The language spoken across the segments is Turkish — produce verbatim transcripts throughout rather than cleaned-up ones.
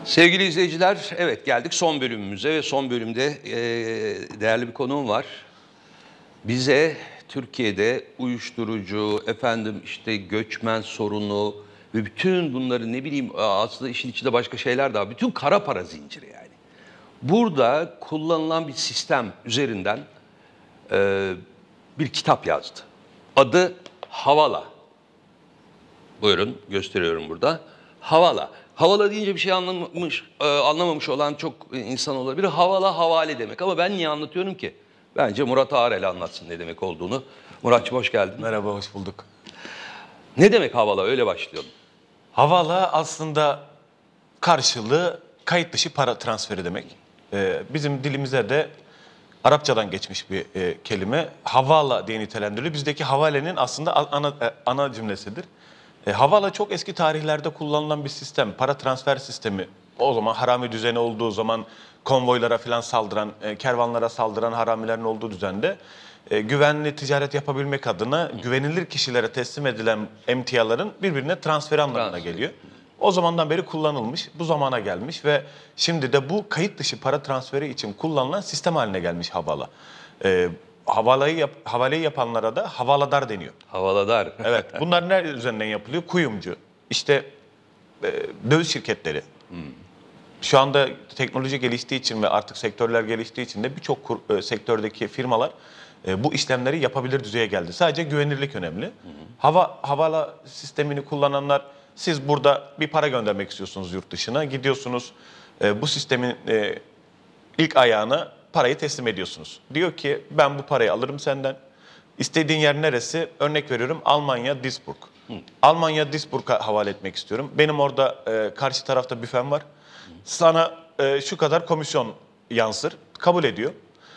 Sevgili izleyiciler, evet geldik son bölümümüze ve son bölümde e, değerli bir konuğum var. Bize Türkiye'de uyuşturucu, efendim işte göçmen sorunu ve bütün bunları ne bileyim aslında işin içinde başka şeyler daha, bütün kara para zinciri yani. Burada kullanılan bir sistem üzerinden e, bir kitap yazdı. Adı Havala. Buyurun gösteriyorum burada. Havala. Havala deyince bir şey anlamamış, e, anlamamış olan çok insan olabilir. Havala havale demek ama ben niye anlatıyorum ki? Bence Murat Ağarel anlatsın ne demek olduğunu. Muratçım hoş geldin. Merhaba, hoş bulduk. Ne demek havala? Öyle başlayalım. Havala aslında karşılığı kayıt dışı para transferi demek. Ee, bizim dilimize de Arapçadan geçmiş bir e, kelime. Havala diye nitelendiriliyor. Bizdeki havalenin aslında ana, e, ana cümlesidir. E, havala çok eski tarihlerde kullanılan bir sistem. Para transfer sistemi. O zaman harami düzeni olduğu zaman konvoylara falan saldıran, e, kervanlara saldıran haramilerin olduğu düzende e, güvenli ticaret yapabilmek adına güvenilir kişilere teslim edilen emtiaların birbirine transferi anlamına Transfer. geliyor. O zamandan beri kullanılmış, bu zamana gelmiş ve şimdi de bu kayıt dışı para transferi için kullanılan sistem haline gelmiş havala. E, havalayı yap, havalayı yapanlara da havaladar deniyor. Havaladar. Evet, bunlar ne üzerinden yapılıyor? Kuyumcu, işte e, döviz şirketleri. Hmm. Şu anda teknoloji geliştiği için ve artık sektörler geliştiği için de birçok e, sektördeki firmalar e, bu işlemleri yapabilir düzeye geldi. Sadece güvenilirlik önemli. Hmm. Hava havala sistemini kullananlar, siz burada bir para göndermek istiyorsunuz yurt dışına, gidiyorsunuz e, bu sistemin e, ilk ayağına parayı teslim ediyorsunuz. Diyor ki ben bu parayı alırım senden. İstediğin yer neresi? Örnek veriyorum Almanya, Duisburg. Hı. Almanya, Duisburg'a havale etmek istiyorum. Benim orada e, karşı tarafta büfem var. Hı. Sana e, şu kadar komisyon yansır. Kabul ediyor.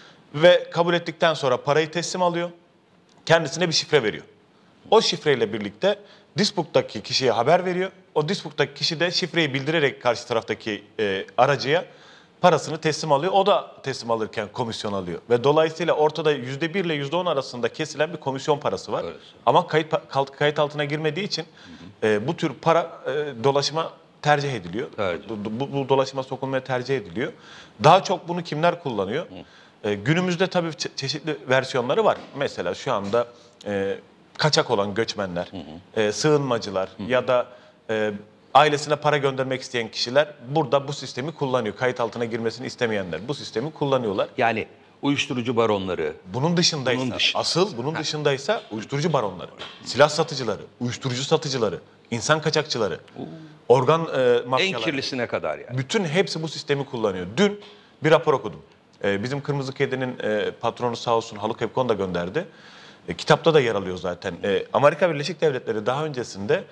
Ve kabul ettikten sonra parayı teslim alıyor. Kendisine bir şifre veriyor. O şifreyle birlikte Duisburg'daki kişiye haber veriyor. O Duisburg'daki kişi de şifreyi bildirerek karşı taraftaki e, aracıya parasını teslim alıyor. O da teslim alırken komisyon alıyor. Ve dolayısıyla ortada yüzde bir ile yüzde on arasında kesilen bir komisyon parası var. Evet. Ama kayıt, kayıt altına girmediği için hı hı. E, bu tür para e, dolaşıma tercih ediliyor. Evet. Bu, bu dolaşıma sokulmaya tercih ediliyor. Daha çok bunu kimler kullanıyor? Hı. E, günümüzde tabii çe- çeşitli versiyonları var. Mesela şu anda e, kaçak olan göçmenler, hı hı. E, sığınmacılar hı hı. ya da e, ailesine para göndermek isteyen kişiler burada bu sistemi kullanıyor. Kayıt altına girmesini istemeyenler bu sistemi kullanıyorlar. Yani uyuşturucu baronları. Bunun dışındaysa, bunun dışında. asıl bunun dışındaysa uyuşturucu baronları, silah satıcıları, uyuşturucu satıcıları, insan kaçakçıları, Oo. organ e, mafyaları. En kirlisine kadar yani. Bütün hepsi bu sistemi kullanıyor. Dün bir rapor okudum. E, bizim Kırmızı Kedi'nin e, patronu sağ olsun Haluk Epkon da gönderdi. E, kitapta da yer alıyor zaten. E, Amerika Birleşik Devletleri daha öncesinde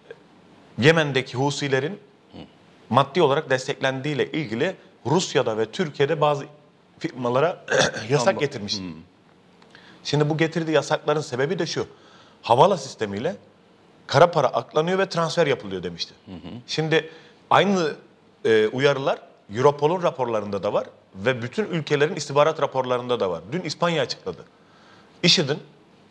Yemen'deki Husilerin maddi olarak desteklendiğiyle ilgili Rusya'da ve Türkiye'de bazı firmalara yasak getirmiş. Hmm. Şimdi bu getirdiği yasakların sebebi de şu. Havala sistemiyle kara para aklanıyor ve transfer yapılıyor demişti. Hı hı. Şimdi aynı e, uyarılar Europol'un raporlarında da var ve bütün ülkelerin istihbarat raporlarında da var. Dün İspanya açıkladı. IŞİD'in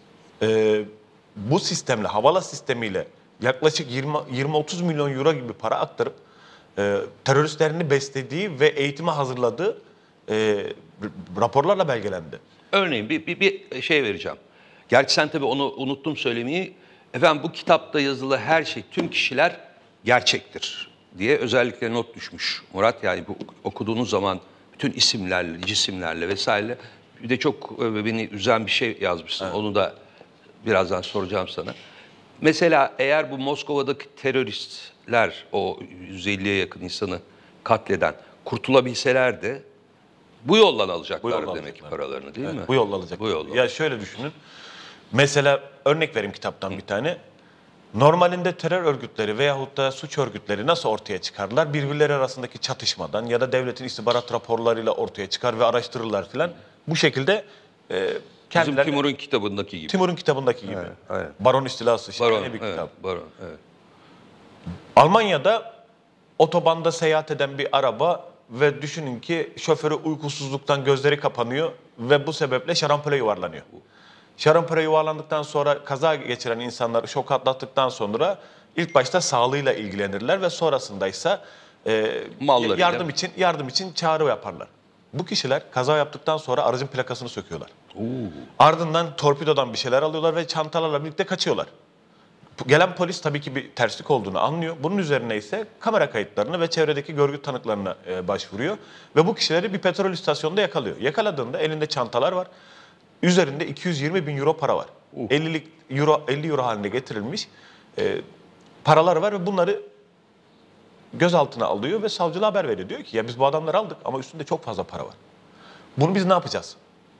e, bu sistemle, havala sistemiyle yaklaşık yirmi otuz milyon euro gibi para aktarıp e, teröristlerini beslediği ve eğitime hazırladığı e, raporlarla belgelendi. Örneğin bir, bir, bir şey vereceğim. Gerçi sen tabii onu unuttum söylemeyi. Efendim bu kitapta yazılı her şey, tüm kişiler gerçektir diye özellikle not düşmüş Murat. Yani bu okuduğunuz zaman bütün isimlerle, cisimlerle vesaire. Bir de çok beni üzen bir şey yazmışsın. Evet. Onu da birazdan soracağım sana. Mesela eğer bu Moskova'daki teröristler o yüz elliye yakın insanı katleden kurtulabilselerdi bu yoldan alacaklar bu demek ki paralarını değil evet, mi? Bu yolla alacaklar. Bu yolla. Ya şöyle düşünün. Mesela örnek vereyim kitaptan Hı. bir tane. Normalinde terör örgütleri veyahut da suç örgütleri nasıl ortaya çıkarlar? Birbirleri arasındaki çatışmadan ya da devletin istihbarat raporlarıyla ortaya çıkar ve araştırırlar filan. Bu şekilde e, Bizim Timur'un kitabındaki gibi. Timur'un kitabındaki gibi. Evet, evet. Baron istilası Baron, bir evet, kitap. Baron, evet. Almanya'da otobanda seyahat eden bir araba ve düşünün ki şoförü uykusuzluktan gözleri kapanıyor ve bu sebeple şarampole yuvarlanıyor. Şarampole yuvarlandıktan sonra kaza geçiren insanlar şok atlattıktan sonra ilk başta sağlığıyla ilgilenirler ve sonrasında ise e, Mallarıyla. yardım için yardım için çağrı yaparlar. Bu kişiler kaza yaptıktan sonra aracın plakasını söküyorlar. Oo. Ardından torpidodan bir şeyler alıyorlar ve çantalarla birlikte kaçıyorlar. Gelen polis tabii ki bir terslik olduğunu anlıyor. Bunun üzerine ise kamera kayıtlarını ve çevredeki görgü tanıklarına e, başvuruyor. Ve bu kişileri bir petrol istasyonunda yakalıyor. Yakaladığında elinde çantalar var. Üzerinde iki yüz yirmi bin euro para var. Uh. ellilik euro, elli euro haline getirilmiş e, paralar var ve bunları gözaltına alıyor ve savcılığa haber veriyor. Diyor ki ya biz bu adamları aldık ama üstünde çok fazla para var. Bunu biz ne yapacağız?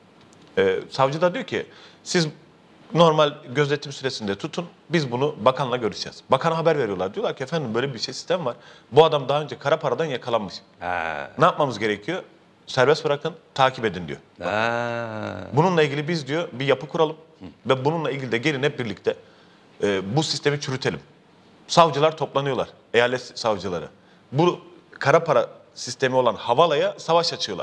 E, savcı da diyor ki siz normal gözetim süresinde tutun, biz bunu bakanla görüşeceğiz. Bakana haber veriyorlar. Diyorlar ki efendim böyle bir şey sistem var. Bu adam daha önce kara paradan yakalanmış. Ha. Ne yapmamız gerekiyor? Serbest bırakın, takip edin diyor. Ha. Bununla ilgili biz diyor bir yapı kuralım ve bununla ilgili de gelin hep birlikte e, bu sistemi çürütelim. Savcılar toplanıyorlar, eyalet savcıları. Bu kara para sistemi olan Havala'ya savaş açıyorlar.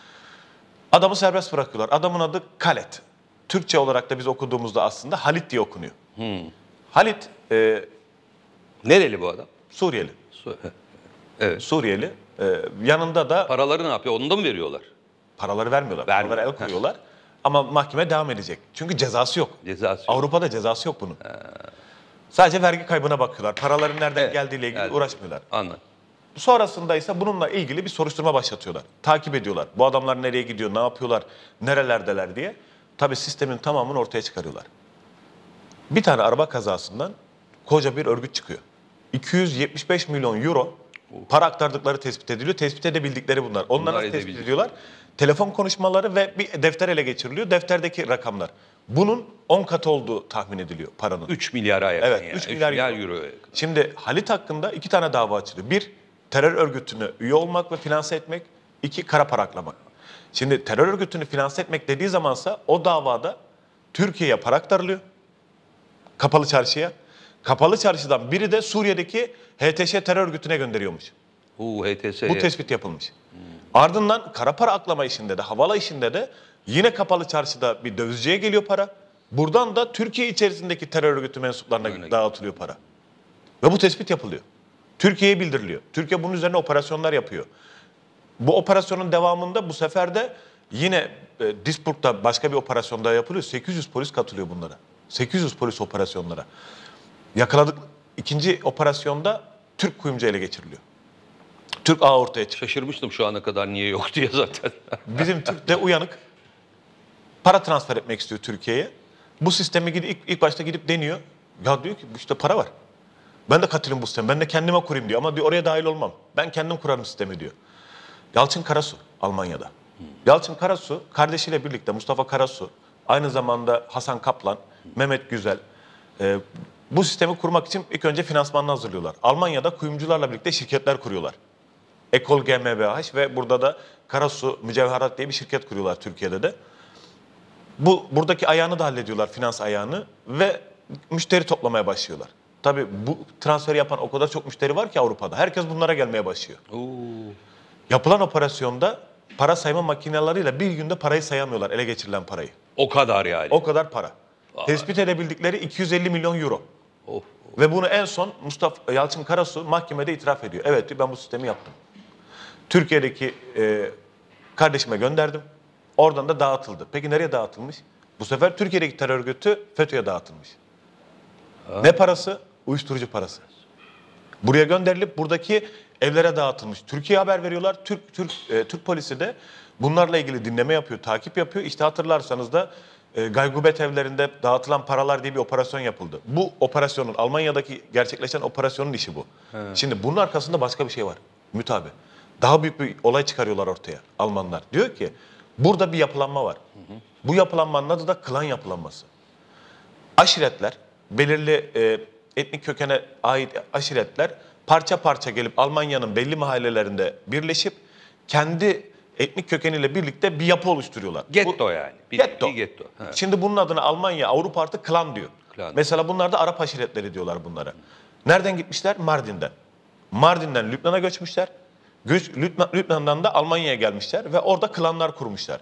Adamı serbest bırakıyorlar. Adamın adı Khaled. Türkçe olarak da biz okuduğumuzda aslında Halit diye okunuyor. Hmm. Halit e, Nereli bu adam? Suriyeli. Su- Evet. Suriyeli. E, yanında da Paraları ne yapıyor? Onu da mı veriyorlar? paraları vermiyorlar. Vermiyor. Paraları el koyuyorlar. Ama mahkeme devam edecek. Çünkü cezası yok. Cezası yok. Avrupa'da cezası yok bunun. Sadece vergi kaybına bakıyorlar. Paraların nereden Evet, geldiğiyle ilgili geldi. uğraşmıyorlar. Anladım. Sonrasında ise bununla ilgili bir soruşturma başlatıyorlar. Takip ediyorlar. Bu adamlar nereye gidiyor, ne yapıyorlar, nerelerdeler diye. Tabii sistemin tamamını ortaya çıkarıyorlar. Bir tane araba kazasından koca bir örgüt çıkıyor. iki yüz yetmiş beş milyon euro para aktardıkları tespit ediliyor. Tespit edebildikleri bunlar. Onlar Bunlar nasıl tespit edebilecek. ediyorlar? Telefon konuşmaları ve bir defter ele geçiriliyor. Defterdeki rakamlar. Bunun on katı olduğu tahmin ediliyor paranın. üç milyara yakın Evet, yani. üç milyar euro. euroya yakın. Şimdi Halit hakkında iki tane dava açılıyor. Bir, terör örgütüne üye olmak ve finanse etmek. İki, kara para aklamak. Şimdi terör örgütünü finanse etmek dediği zamansa o davada Türkiye'ye para aktarılıyor. Kapalı çarşıya. Kapalı çarşıdan biri de Suriye'deki H T Ş terör örgütüne gönderiyormuş. Oo, H T S. Bu tespit yapılmış. Ardından kara para aklama işinde de, havala işinde de yine kapalı çarşıda bir dövizciye geliyor para. Buradan da Türkiye içerisindeki terör örgütü mensuplarına Öyle. dağıtılıyor para. Ve bu tespit yapılıyor. Türkiye'ye bildiriliyor. Türkiye bunun üzerine operasyonlar yapıyor. Bu operasyonun devamında bu sefer de yine e, Duisburg'da başka bir operasyon daha yapılıyor. sekiz yüz polis katılıyor bunlara. sekiz yüz polis operasyonlara. Yakaladık. İkinci operasyonda Türk kuyumcu ele geçiriliyor. Türk ağı ortaya çıkıyor. Şaşırmıştım şu ana kadar niye yok diye zaten. Bizim Türk de uyanık. Para transfer etmek istiyor Türkiye'ye. Bu sistemi gidip, ilk, ilk başta gidip deniyor. Ya diyor ki işte para var. Ben de katılayım bu sisteme. Ben de kendime kurayım diyor. Ama diyor oraya dahil olmam. Ben kendim kurarım sistemi diyor. Yalçın Karasu Almanya'da. Hmm. Yalçın Karasu kardeşiyle birlikte Mustafa Karasu, aynı zamanda Hasan Kaplan, Mehmet Güzel. E, bu sistemi kurmak için ilk önce finansmanını hazırlıyorlar. Almanya'da kuyumcularla birlikte şirketler kuruyorlar. Ekol G m b H ve burada da Karasu Mücevherat diye bir şirket kuruyorlar Türkiye'de de. Bu buradaki ayağını da hallediyorlar, finans ayağını ve müşteri toplamaya başlıyorlar. Tabii bu transferi yapan o kadar çok müşteri var ki Avrupa'da. Herkes bunlara gelmeye başlıyor. Oo. Yapılan operasyonda para sayma makineleriyle bir günde parayı sayamıyorlar, ele geçirilen parayı. O kadar yani. O kadar para. Vay. Tespit edebildikleri iki yüz elli milyon euro. Of. Ve bunu en son Mustafa Yalçın Karasu mahkemede itiraf ediyor. Evet diyor, ben bu sistemi yaptım. Türkiye'deki e, kardeşime gönderdim. Oradan da dağıtıldı. Peki nereye dağıtılmış? Bu sefer Türkiye'deki terör örgütü FETÖ'ye dağıtılmış. Ha. Ne parası? Uyuşturucu parası. Buraya gönderilip buradaki evlere dağıtılmış. Türkiye'ye haber veriyorlar. Türk Türk e, Türk polisi de bunlarla ilgili dinleme yapıyor, takip yapıyor. İşte hatırlarsanız da e, gaygubet evlerinde dağıtılan paralar diye bir operasyon yapıldı. Bu operasyonun, Almanya'daki gerçekleşen operasyonun işi bu. He. Şimdi bunun arkasında başka bir şey var. Ümit abi. Daha büyük bir olay çıkarıyorlar ortaya Almanlar. Diyor ki burada bir yapılanma var. Hı hı. Bu yapılanmanın adı da klan yapılanması. Aşiretler, belirli e, etnik kökene ait aşiretler parça parça gelip Almanya'nın belli mahallelerinde birleşip kendi etnik kökeniyle birlikte bir yapı oluşturuyorlar. Getto Bu, yani. Bir, getto. Bir getto. Evet. Şimdi bunun adına Almanya, Avrupa artık klan diyor. Klan. Mesela bunlar da Arap aşiretleri diyorlar bunlara. Nereden gitmişler? Mardin'den. Mardin'den Lübnan'a göçmüşler. Göç, Lübnan, Lübnan'dan da Almanya'ya gelmişler ve orada klanlar kurmuşlar.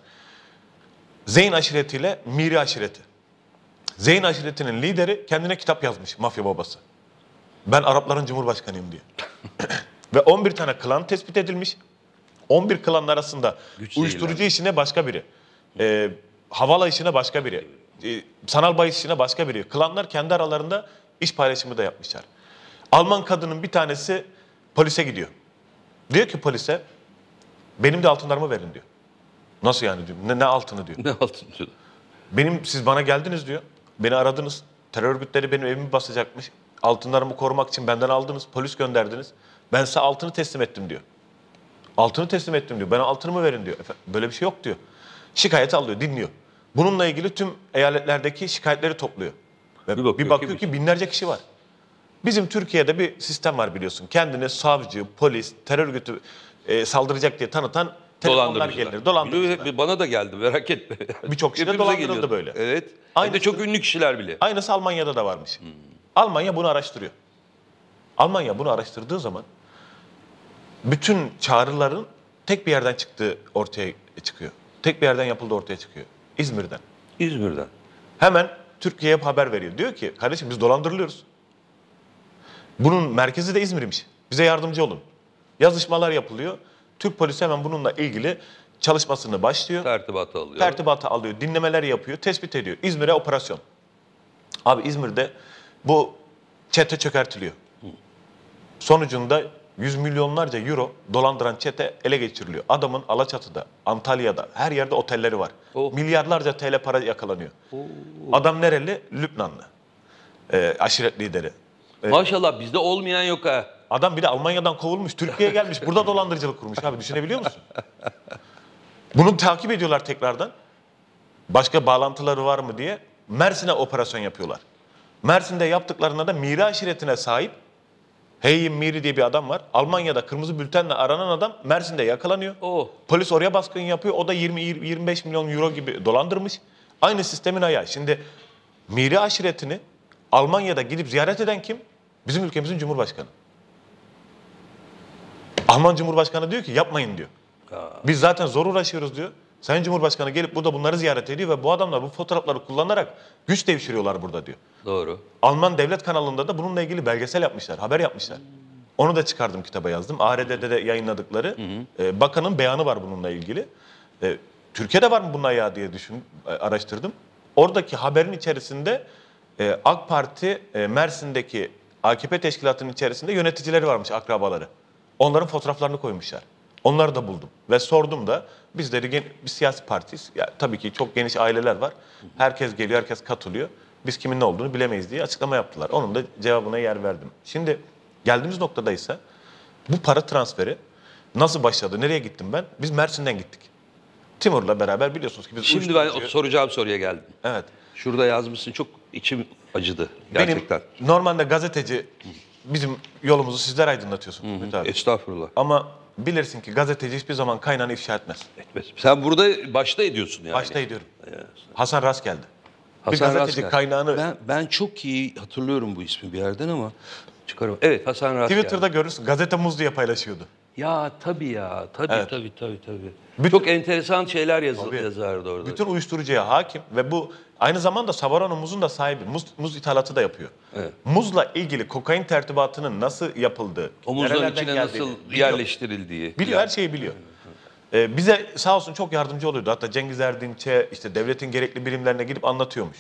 Zeyn aşiretiyle Miri aşireti. Zeyn aşiretinin lideri kendine kitap yazmış, mafya babası. Ben Arapların cumhurbaşkanıyım diye. Ve on bir tane klan tespit edilmiş. on bir klanın arasında Güç uyuşturucu zehirlenme. işine başka biri. E, havala işine başka biri. E, sanal bahis işine başka biri. Klanlar kendi aralarında iş paylaşımı da yapmışlar. Alman kadının bir tanesi polise gidiyor. Diyor ki polise, benim de altınlarımı verin diyor. Nasıl yani diyor. Ne, ne altını diyor. Ne altın diyor. Benim, siz bana geldiniz diyor. Beni aradınız. Terör örgütleri benim evimi basacakmış. Altınlarımı korumak için benden aldınız. Polis gönderdiniz. Ben size altını teslim ettim diyor. Altını teslim ettim diyor. Bana altınımı verin diyor. Efendim, böyle bir şey yok diyor. Şikayet alıyor, dinliyor. Bununla ilgili tüm eyaletlerdeki şikayetleri topluyor. Ve Bir bir bakıyor bakıyor, ki- ki binlerce kişi var. Bizim Türkiye'de bir sistem var biliyorsun. Kendini savcı, polis, terör örgütü e, saldıracak diye tanıtan telefonlar Dolandırıcılar. gelir. Dolandırıcılar. Biliyor, Bana da geldi, merak etme. Birçok kişi de Hepimize dolandırıldı geliyordu. böyle. Evet. Hem de Aynısı- çok ünlü kişiler bile. Aynısı Almanya'da da varmış. Almanya bunu araştırıyor. Almanya bunu araştırdığı zaman bütün çağrıların tek bir yerden çıktığı ortaya çıkıyor. Tek bir yerden yapıldığı ortaya çıkıyor. İzmir'den. İzmir'den. Hemen Türkiye'ye haber veriyor. Diyor ki kardeşim biz dolandırılıyoruz. Bunun merkezi de İzmir'miş. Bize yardımcı olun. Yazışmalar yapılıyor. Türk polisi hemen bununla ilgili çalışmasını başlıyor. Tertibatı alıyor. Tertibatı alıyor, dinlemeler yapıyor, tespit ediyor. İzmir'e operasyon. Abi İzmir'de bu çete çökertiliyor. Sonucunda yüz milyonlarca euro dolandıran çete ele geçiriliyor. Adamın Alaçatı'da, Antalya'da, her yerde otelleri var. Oh. Milyarlarca T L para yakalanıyor. Adam nereli? Lübnanlı. Ee, aşiret lideri. Maşallah bizde olmayan yok ha. Adam bir de Almanya'dan kovulmuş, Türkiye'ye gelmiş. Burada dolandırıcılık kurmuş abi, düşünebiliyor musun? Bunu takip ediyorlar tekrardan. Başka bağlantıları var mı diye Mersin'e operasyon yapıyorlar. Mersin'de yaptıklarında da Miri aşiretine sahip Heyyim Miri diye bir adam var. Almanya'da kırmızı bültenle aranan adam Mersin'de yakalanıyor. Oh. Polis oraya baskın yapıyor. O da yirmi yirmi beş milyon euro gibi dolandırmış. Aynı sistemin ayağı. Şimdi Miri aşiretini Almanya'da gidip ziyaret eden kim? Bizim ülkemizin Cumhurbaşkanı. Alman Cumhurbaşkanı diyor ki yapmayın diyor. Biz zaten zor uğraşıyoruz diyor. Sayın Cumhurbaşkanı gelip burada bunları ziyaret ediyor ve bu adamlar bu fotoğrafları kullanarak güç devşiriyorlar burada diyor. Doğru. Alman devlet kanalında da bununla ilgili belgesel yapmışlar, haber yapmışlar. Onu da çıkardım, kitaba yazdım. A R D'de de yayınladıkları. E, bakanın beyanı var bununla ilgili. E, Türkiye'de var mı bunun ayağı diye düşün, e, araştırdım. Oradaki haberin içerisinde e, AK Parti e, Mersin'deki A K P teşkilatının içerisinde yöneticileri varmış, akrabaları. Onların fotoğraflarını koymuşlar. Onları da buldum ve sordum da, bizleri gen- bir siyasi partiyiz. Ya, tabii ki çok geniş aileler var. Herkes geliyor, herkes katılıyor. Biz kimin ne olduğunu bilemeyiz diye açıklama yaptılar. Onun da cevabına yer verdim. Şimdi geldiğimiz noktada ise bu para transferi nasıl başladı, nereye gittim ben? Biz Mersin'den gittik. Timur'la beraber biliyorsunuz ki biz Şimdi ben uyuşturucuyu- soracağım soruya geldim. Evet. Şurada yazmışsın, çok içim acıdı gerçekten. Benim normalde gazeteci, bizim yolumuzu sizler aydınlatıyorsunuz. Ümit abi. Estağfurullah. Ama bilirsin ki gazeteci hiçbir zaman kaynağını ifşa etmez. Etmez. Sen burada başta ediyorsun yani. Başta ediyorum. Hasan Rast geldi. Bir Hasan gazeteci Rasker. kaynağını Ben, ben çok iyi hatırlıyorum bu ismi bir yerden ama çıkarım. Evet, Hasan Rasker. Twitter'da görürsün. Gazete Muz diye paylaşıyordu. Ya tabii ya. Tabii Evet. tabii tabii tabii. Bütün- Çok enteresan şeyler yazı, Tabii. yazardı orada. Bütün uyuşturucuya hakim ve bu aynı zamanda Savarano Muz'un da sahibi. Muz, muz ithalatı da yapıyor. Evet. Muzla ilgili kokain tertibatının nasıl yapıldığı, Omuzların nerelerden içine geldiğini nasıl biliyor. yerleştirildiği. Biliyor, Yani. her şeyi biliyor. Ee, bize sağ olsun çok yardımcı oluyordu. Hatta Cengiz Erdinç'e, işte devletin gerekli birimlerine gidip anlatıyormuş.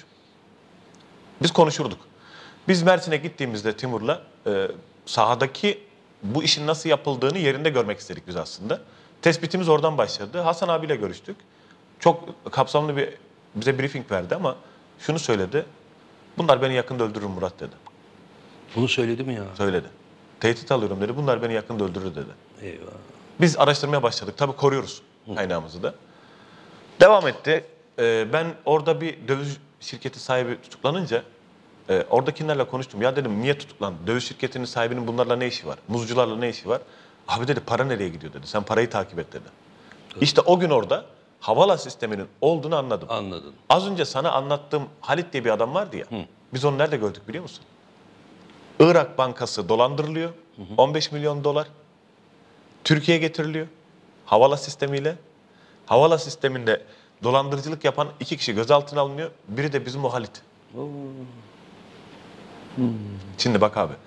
Biz konuşurduk. Biz Mersin'e gittiğimizde Timur'la e, sahadaki bu işin nasıl yapıldığını yerinde görmek istedik biz aslında. Tespitimiz oradan başladı. Hasan abiyle görüştük. Çok kapsamlı bir bize briefing verdi ama şunu söyledi. Bunlar beni yakında öldürür Murat dedi. Bunu söyledi mi ya? Söyledi. Tehdit alıyorum dedi. Bunlar beni yakında öldürür dedi. Eyvah. Biz araştırmaya başladık. Tabii koruyoruz kaynağımızı da. Devam etti. Ee, ben orada bir döviz şirketi sahibi tutuklanınca e, oradakilerle konuştum. Ya dedim niye tutuklandın? Döviz şirketinin sahibinin bunlarla ne işi var? Muzcularla ne işi var? Abi dedi para nereye gidiyor dedi. Sen parayı takip et dedi. İşte o gün orada havala sisteminin olduğunu anladım. Anladın. Az önce sana anlattığım Halit diye bir adam vardı ya. Biz onu nerede gördük biliyor musun? Irak Bankası dolandırılıyor. on beş milyon dolar. Türkiye'ye getiriliyor. Havala sistemiyle. Havala sisteminde dolandırıcılık yapan iki kişi gözaltına alınıyor. Biri de bizim o Halit. Şimdi bak abi.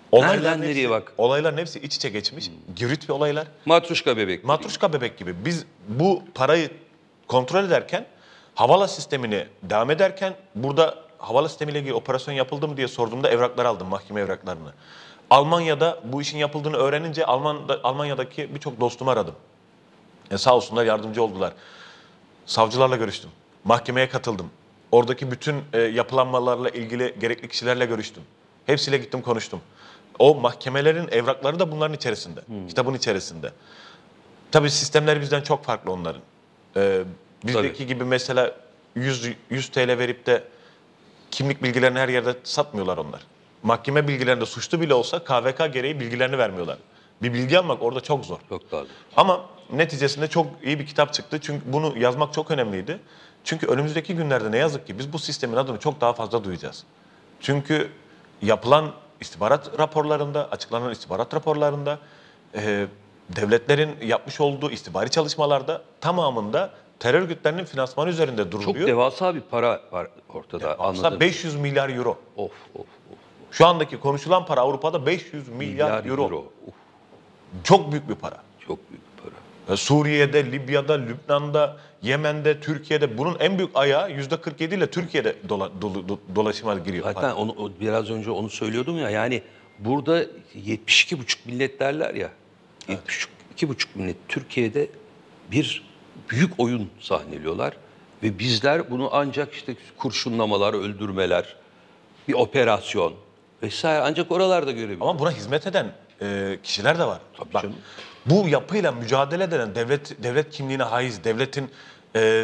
Nereden hepsi, nereye bak? Olayların hepsi iç içe geçmiş. Girit bir olaylar. Matruşka bebek. Matruşka bebek gibi. Biz bu parayı kontrol ederken, havala sistemini devam ederken, burada havala sistemiyle ilgili operasyon yapıldı mı diye sorduğumda evrakları aldım, mahkeme evraklarını. Almanya'da bu işin yapıldığını öğrenince Almanya'da, Almanya'daki birçok dostumu aradım. E sağ olsunlar, yardımcı oldular. Savcılarla görüştüm. Mahkemeye katıldım. Oradaki bütün e, yapılanmalarla ilgili gerekli kişilerle görüştüm. Hepsiyle gittim, konuştum. O mahkemelerin evrakları da bunların içerisinde. Hmm. Kitabın içerisinde. Tabii sistemler bizden çok farklı onların. Ee, bizdeki Tabii. gibi mesela yüz, yüz T L verip de kimlik bilgilerini her yerde satmıyorlar onlar. Mahkeme bilgilerinde suçlu bile olsa K V K gereği bilgilerini vermiyorlar. Bir bilgi almak orada çok zor. Çok daha zor. Ama neticesinde çok iyi bir kitap çıktı. Çünkü bunu yazmak çok önemliydi. Çünkü önümüzdeki günlerde ne yazık ki biz bu sistemin adını çok daha fazla duyacağız. Çünkü yapılan istihbarat raporlarında, açıklanan istihbarat raporlarında, e, devletlerin yapmış olduğu istihbari çalışmalarda tamamında terör örgütlerinin finansmanı üzerinde duruluyor. Çok devasa bir para var ortada. Devasa beş yüz milyar euro. Of of of. Şu andaki konuşulan para Avrupa'da beş yüz milyar, milyar euro. euro. Of. Çok büyük bir para. Çok büyük bir para. Suriye'de, Libya'da, Lübnan'da, Yemen'de, Türkiye'de bunun en büyük ayağı yüzde kırk yedi ile Türkiye'de dola, do, do, dolaşıma giriyor. Zaten onu, o, biraz önce onu söylüyordum ya, yani burada yetmiş iki buçuk millet derler ya. Evet. yetmiş iki buçuk millet Türkiye'de bir büyük oyun sahneliyorlar ve bizler bunu ancak işte kurşunlamalar, öldürmeler, bir operasyon vesaire ancak oralarda görebiliyoruz. Ama buna hizmet eden e, kişiler de var. Tabii Bak, canım. bu yapıyla mücadele eden, devlet devlet kimliğine haiz, devletin e,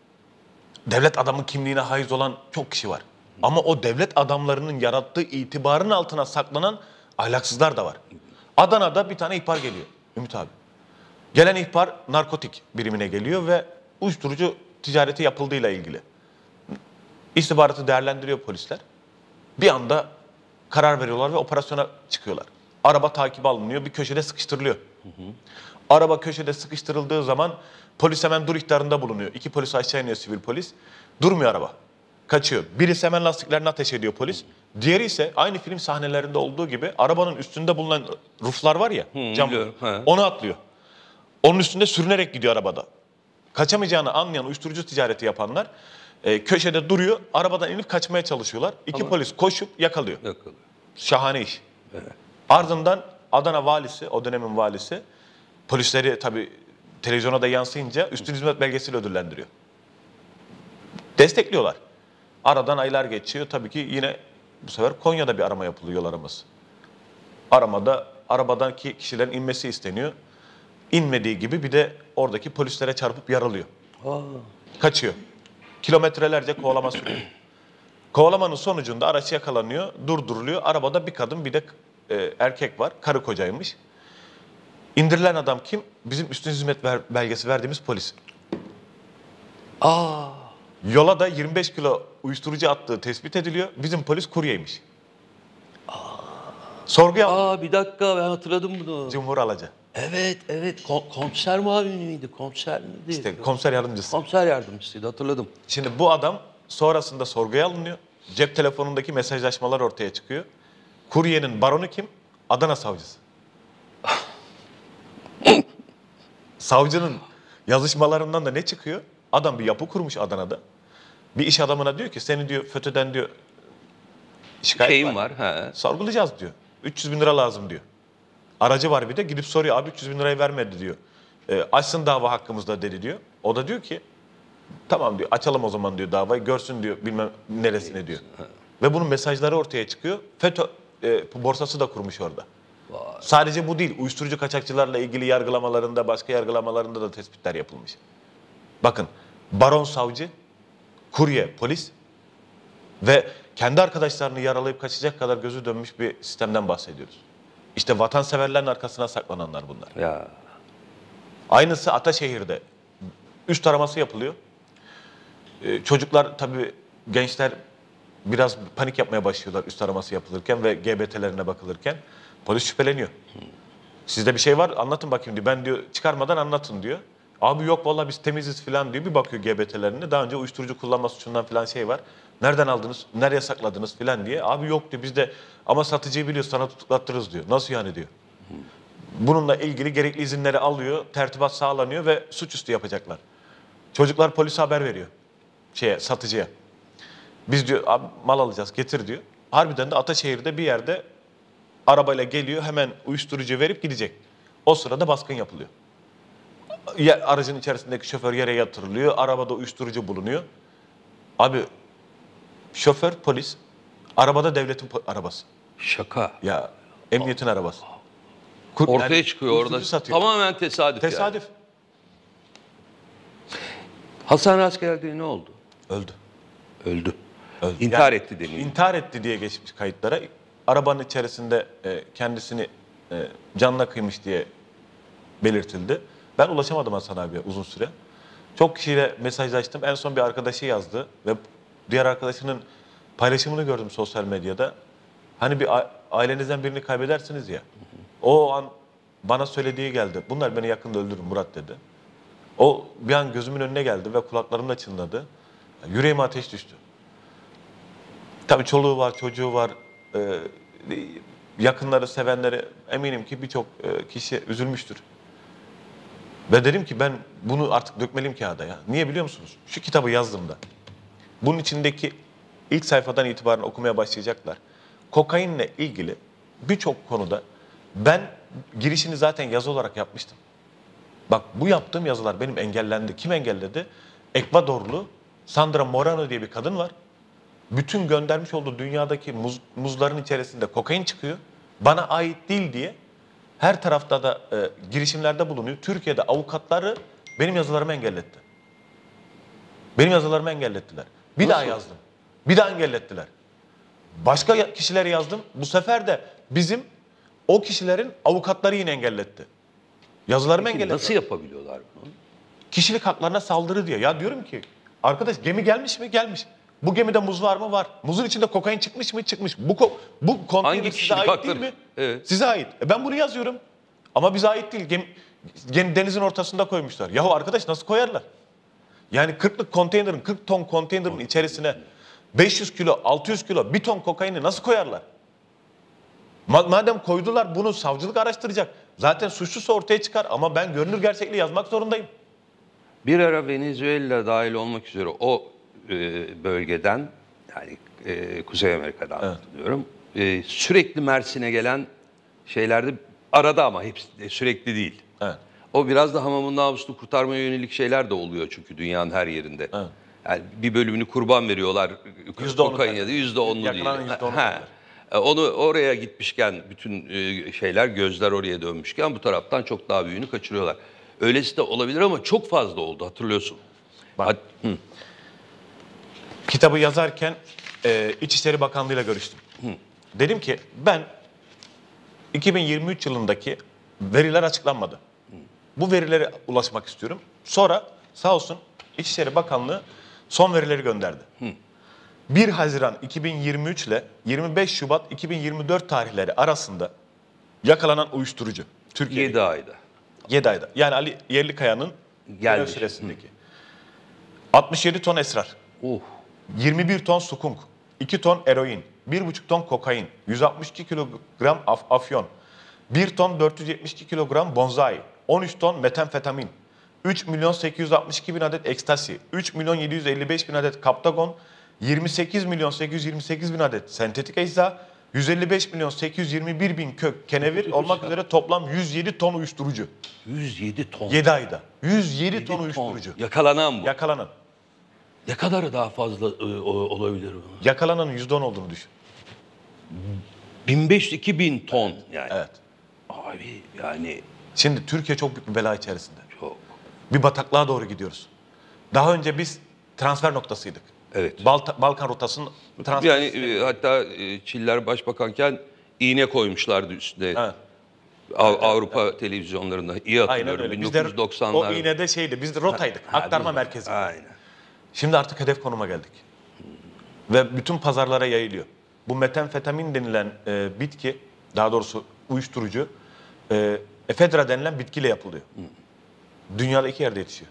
devlet adamı kimliğine haiz olan çok kişi var. Ama o devlet adamlarının yarattığı itibarın altına saklanan ahlaksızlar da var. Adana'da bir tane ihbar geliyor Ümit abi. Gelen ihbar narkotik birimine geliyor ve uyuşturucu ticareti yapıldığıyla ilgili. İstihbaratı değerlendiriyor polisler. Bir anda karar veriyorlar ve operasyona çıkıyorlar. Araba takibe alınıyor, bir köşede sıkıştırılıyor. Hı hı. Araba köşede sıkıştırıldığı zaman polis hemen dur ihtarında bulunuyor. İki polis aşağı iniyor, sivil polis. Durmuyor araba. Kaçıyor. Birisi hemen lastiklerini ateş ediyor polis. Diğeri ise aynı film sahnelerinde olduğu gibi arabanın üstünde bulunan ruflar var ya, Hı, cam, onu atlıyor. Onun üstünde sürünerek gidiyor arabada. Kaçamayacağını anlayan uyuşturucu ticareti yapanlar e, köşede duruyor, arabadan inip kaçmaya çalışıyorlar. İki Ama polis koşup yakalıyor. Yakalıyor. Şahane iş. Evet. Ardından Adana valisi, o dönemin valisi, polisleri tabii televizyona da yansıyınca üstün hizmet belgesiyle ödüllendiriyor. Destekliyorlar. Aradan aylar geçiyor. Tabii ki yine bu sefer Konya'da bir arama yapılıyor, yol araması. Aramada arabadaki kişilerin inmesi isteniyor. İnmediği gibi bir de oradaki polislere çarpıp yaralıyor. Aa. Kaçıyor. Kilometrelerce kovalama sürüyor. Kovalamanın sonucunda araç yakalanıyor, durduruluyor. Arabada bir kadın, bir de e, erkek var. Karı kocaymış. İndirilen adam kim? Bizim üstün hizmet ver, belgesi verdiğimiz polis. Aa. Yola da yirmi beş kilo uyuşturucu attığı tespit ediliyor. Bizim polis kuryeymiş. Aa. Sorguya Aa, bir dakika, ben hatırladım bunu. Cumhur Alaca. Evet, evet. Kom komiser muavini miydi? Komiser miydi? İşte komiser yardımcısı. Komiser yardımcısıydı, hatırladım. Şimdi bu adam sonrasında sorguya alınıyor. Cep telefonundaki mesajlaşmalar ortaya çıkıyor. Kuryenin baronu kim? Adana savcısı. Savcının yazışmalarından da ne çıkıyor? Adam bir yapı kurmuş Adana'da. Bir iş adamına diyor ki seni diyor FETÖ'den diyor şikayet Şeyim var. var. He. Sorgulayacağız diyor. üç yüz bin lira lazım diyor. Aracı var bir de, gidip soruyor, abi üç yüz bin lirayı vermedi diyor. E, açsın dava hakkımızda dedi diyor. O da diyor ki tamam diyor, açalım o zaman diyor davayı, görsün diyor bilmem neresine diyor. Ve bunun mesajları ortaya çıkıyor. FETÖ e, borsası da kurmuş orada. Vay. Sadece bu değil, uyuşturucu kaçakçılarla ilgili yargılamalarında, başka yargılamalarında da tespitler yapılmış. Bakın, baron savcı, kurye polis ve kendi arkadaşlarını yaralayıp kaçacak kadar gözü dönmüş bir sistemden bahsediyoruz. İşte vatanseverlerin arkasına saklananlar bunlar. Ya. Aynısı Ataşehir'de. Üst araması yapılıyor. Ee, çocuklar tabii, gençler biraz panik yapmaya başlıyorlar üst araması yapılırken ve G B T'lerine bakılırken. Polis şüpheleniyor. Sizde bir şey var, anlatın bakayım diyor. Ben diyor çıkarmadan anlatın diyor. Abi yok vallahi biz temiziz falan diyor. Bir bakıyor G B T'lerine. Daha önce uyuşturucu kullanma suçundan falan şey var. Nereden aldınız? Nereye sakladınız falan diye. Abi yok diyor biz de ama satıcıyı biliyoruz sana tutuklattırırız diyor. Nasıl yani diyor. Bununla ilgili gerekli izinleri alıyor. Tertibat sağlanıyor ve suçüstü yapacaklar. Çocuklar polise haber veriyor. Şeye, satıcıya. Biz diyor abi, mal alacağız getir diyor. Harbiden de Ataşehir'de bir yerde arabayla geliyor hemen uyuşturucu verip gidecek. O sırada baskın yapılıyor. Ya, aracın içerisindeki şoför yere yatırılıyor. Arabada uyuşturucu bulunuyor. Abi şoför polis. Arabada devletin po- arabası. Şaka. Ya emniyetin arabası. Kur- Ortaya yani çıkıyor orada. uyuşturucu satıyor. Tamamen tesadüf, Tesadüf. yani. Hasan Rastgele ne oldu? Öldü. Öldü. Öldü. İntihar Yani etti deniyor. İntihar etti diye geçmiş kayıtlara. Arabanın içerisinde e, kendisini e, canına kıymış diye belirtildi. Ben ulaşamadım Hasan abiye uzun süre. Çok kişiyle mesajlaştım. En son bir arkadaşı yazdı ve diğer arkadaşının paylaşımını gördüm sosyal medyada. Hani bir a- ailenizden birini kaybedersiniz ya. O an bana söylediği geldi. Bunlar beni yakında öldürür Murat dedi. O bir an gözümün önüne geldi ve kulaklarımda çınladı. Yüreğime ateş düştü. Tabii çoluğu var, çocuğu var. Ee, yakınları, sevenleri eminim ki birçok e, kişi üzülmüştür. Ve dedim ki ben bunu artık dökmeliyim kağıda ya. Niye biliyor musunuz? Şu kitabı yazdığımda bunun içindeki ilk sayfadan itibaren okumaya başlayacaklar. Kokainle ilgili birçok konuda ben girişini zaten yazı olarak yapmıştım. Bak bu yaptığım yazılar benim engellendi. Kim engelledi? Ekvadorlu Sandra Morano diye bir kadın var. Bütün göndermiş olduğu dünyadaki muz, muzların içerisinde kokain çıkıyor. Bana ait değil diye her tarafta da e, girişimlerde bulunuyor. Türkiye'de avukatları benim yazılarımı engelletti. Benim yazılarımı engellettiler. Bir Nasıl? daha yazdım. Bir daha engellettiler. Başka ya- kişileri yazdım. Bu sefer de bizim o kişilerin avukatları yine engelletti. Yazılarımı Peki engellettiler. nasıl yapabiliyorlar bunu? Kişilik haklarına saldırı diye. Ya diyorum ki arkadaş gemi gelmiş mi? Gelmiş. Bu gemide muz var mı? Var. Muzun içinde kokain çıkmış mı? Çıkmış. Bu ko- bu konteyner Hangi size kişilik ait hakları? değil mi? Evet. Size ait. E ben bunu yazıyorum. Ama bize ait değil. Gem, gem- denizin ortasında koymuşlar. Yahu arkadaş nasıl koyarlar? Yani kırklık konteynerin, kırk ton konteynerin içerisine beş yüz kilo, altı yüz kilo, bir ton kokaini nasıl koyarlar? Ma- madem koydular bunu savcılık araştıracak. Zaten suçlusu ortaya çıkar ama ben görünür gerçekliği yazmak zorundayım. Bir ara Venezuela dahil olmak üzere o e, bölgeden yani e, Kuzey Amerika'dan Evet. diyorum. E, sürekli Mersin'e gelen şeylerde arada ama hepsi de sürekli değil. Evet. O biraz da hamamın namusunu kurtarmaya yönelik şeyler de oluyor çünkü dünyanın her yerinde. Evet. Yani bir bölümünü kurban veriyorlar. Yüzde onu Kokain ya da kadar. yüzde onlu değil. Yakılan yüzde onu Ha. kadar. E, Onu oraya gitmişken bütün e, şeyler gözler oraya dönmüşken bu taraftan çok daha büyüğünü kaçırıyorlar. Öylesi de olabilir ama çok fazla oldu hatırlıyorsun. Bak. Hat- Hı. Kitabı yazarken e, İçişleri Bakanlığı'yla görüştüm. Dedim ki ben iki bin yirmi üç yılındaki veriler açıklanmadı. Bu verilere ulaşmak istiyorum. Sonra sağ olsun İçişleri Bakanlığı son verileri gönderdi. bir Haziran iki bin yirmi üç ile yirmi beş Şubat iki bin yirmi dört tarihleri arasında yakalanan uyuşturucu Türkiye'de yedi ayda. yedi ayda. Yani Ali Yerlikaya'nın görev Gelmiş. süresindeki. altmış yedi ton esrar. Oh. yirmi bir ton sukunk, iki ton eroin, bir buçuk ton kokain, yüz altmış iki kilogram af- afyon, bir ton dört yüz yetmiş iki kilogram bonzai, on üç ton metamfetamin, üç milyon sekiz yüz altmış iki bin adet ekstasi, üç milyon yedi yüz elli beş bin adet kaptagon, yirmi sekiz milyon sekiz yüz yirmi sekiz bin adet sentetik ecza, yüz elli beş milyon sekiz yüz yirmi bir bin kök kenevir olmak üzere toplam yüz yedi ton uyuşturucu. yüz yedi ton. yedi ayda. yüz yedi ton ton. uyuşturucu. Yakalanan bu. Yakalanan. Ne kadarı daha fazla e, o- olabilir bunun? Yakalananın yüzde on olduğunu düşün. bin beş yüz iki bin ton yani. Evet. Abi yani Şimdi Türkiye çok büyük bir bela içerisinde. çok. Bir bataklığa doğru gidiyoruz. Daha önce biz transfer noktasıydık. Evet. Balta- Balkan rotasının transfer Yani e, hatta e, Çiller başbakanken iğne koymuşlardı üstüne. Evet. Av- Avrupa televizyonlarında. İyi Aynen hatırlıyorum. öyle. bin Biz dokuz de yüz doksanlar. o iğnede şeydi. Biz de rotaydık. Ha, aktarma biz- merkezi. Aynen. Şimdi artık hedef konuma geldik. Ve bütün pazarlara yayılıyor. Bu metamfetamin denilen e, bitki, daha doğrusu uyuşturucu, e, efedra denilen bitkiyle yapılıyor. dünyada iki yerde yetişiyor.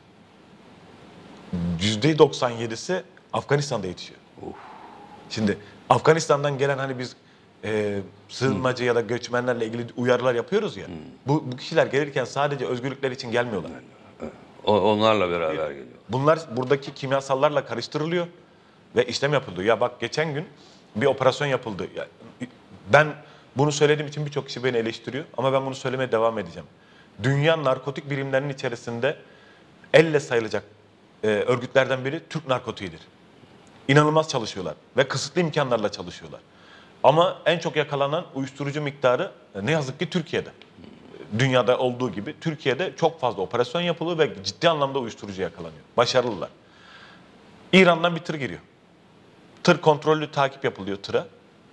yüzde doksan yedisi Afganistan'da yetişiyor. Of. Şimdi Afganistan'dan gelen hani biz e, sığınmacı ya da göçmenlerle ilgili uyarılar yapıyoruz ya. Bu, bu kişiler gelirken sadece özgürlükler için gelmiyorlar. O- Onlarla beraber geliyor. Bunlar buradaki kimyasallarla karıştırılıyor ve işlem yapılıyor. Ya bak geçen gün bir operasyon yapıldı. Ya, ben bunu söylediğim için birçok kişi beni eleştiriyor ama ben bunu söylemeye devam edeceğim. Dünya narkotik birimlerinin içerisinde elle sayılacak e, örgütlerden biri Türk narkotiğidir. İnanılmaz çalışıyorlar ve kısıtlı imkanlarla çalışıyorlar. Ama en çok yakalanan uyuşturucu miktarı e, ne yazık ki Türkiye'de. Dünyada olduğu gibi Türkiye'de çok fazla operasyon yapılıyor ve ciddi anlamda uyuşturucu yakalanıyor. Başarılılar. İran'dan bir tır giriyor. Tır kontrollü takip yapılıyor tıra.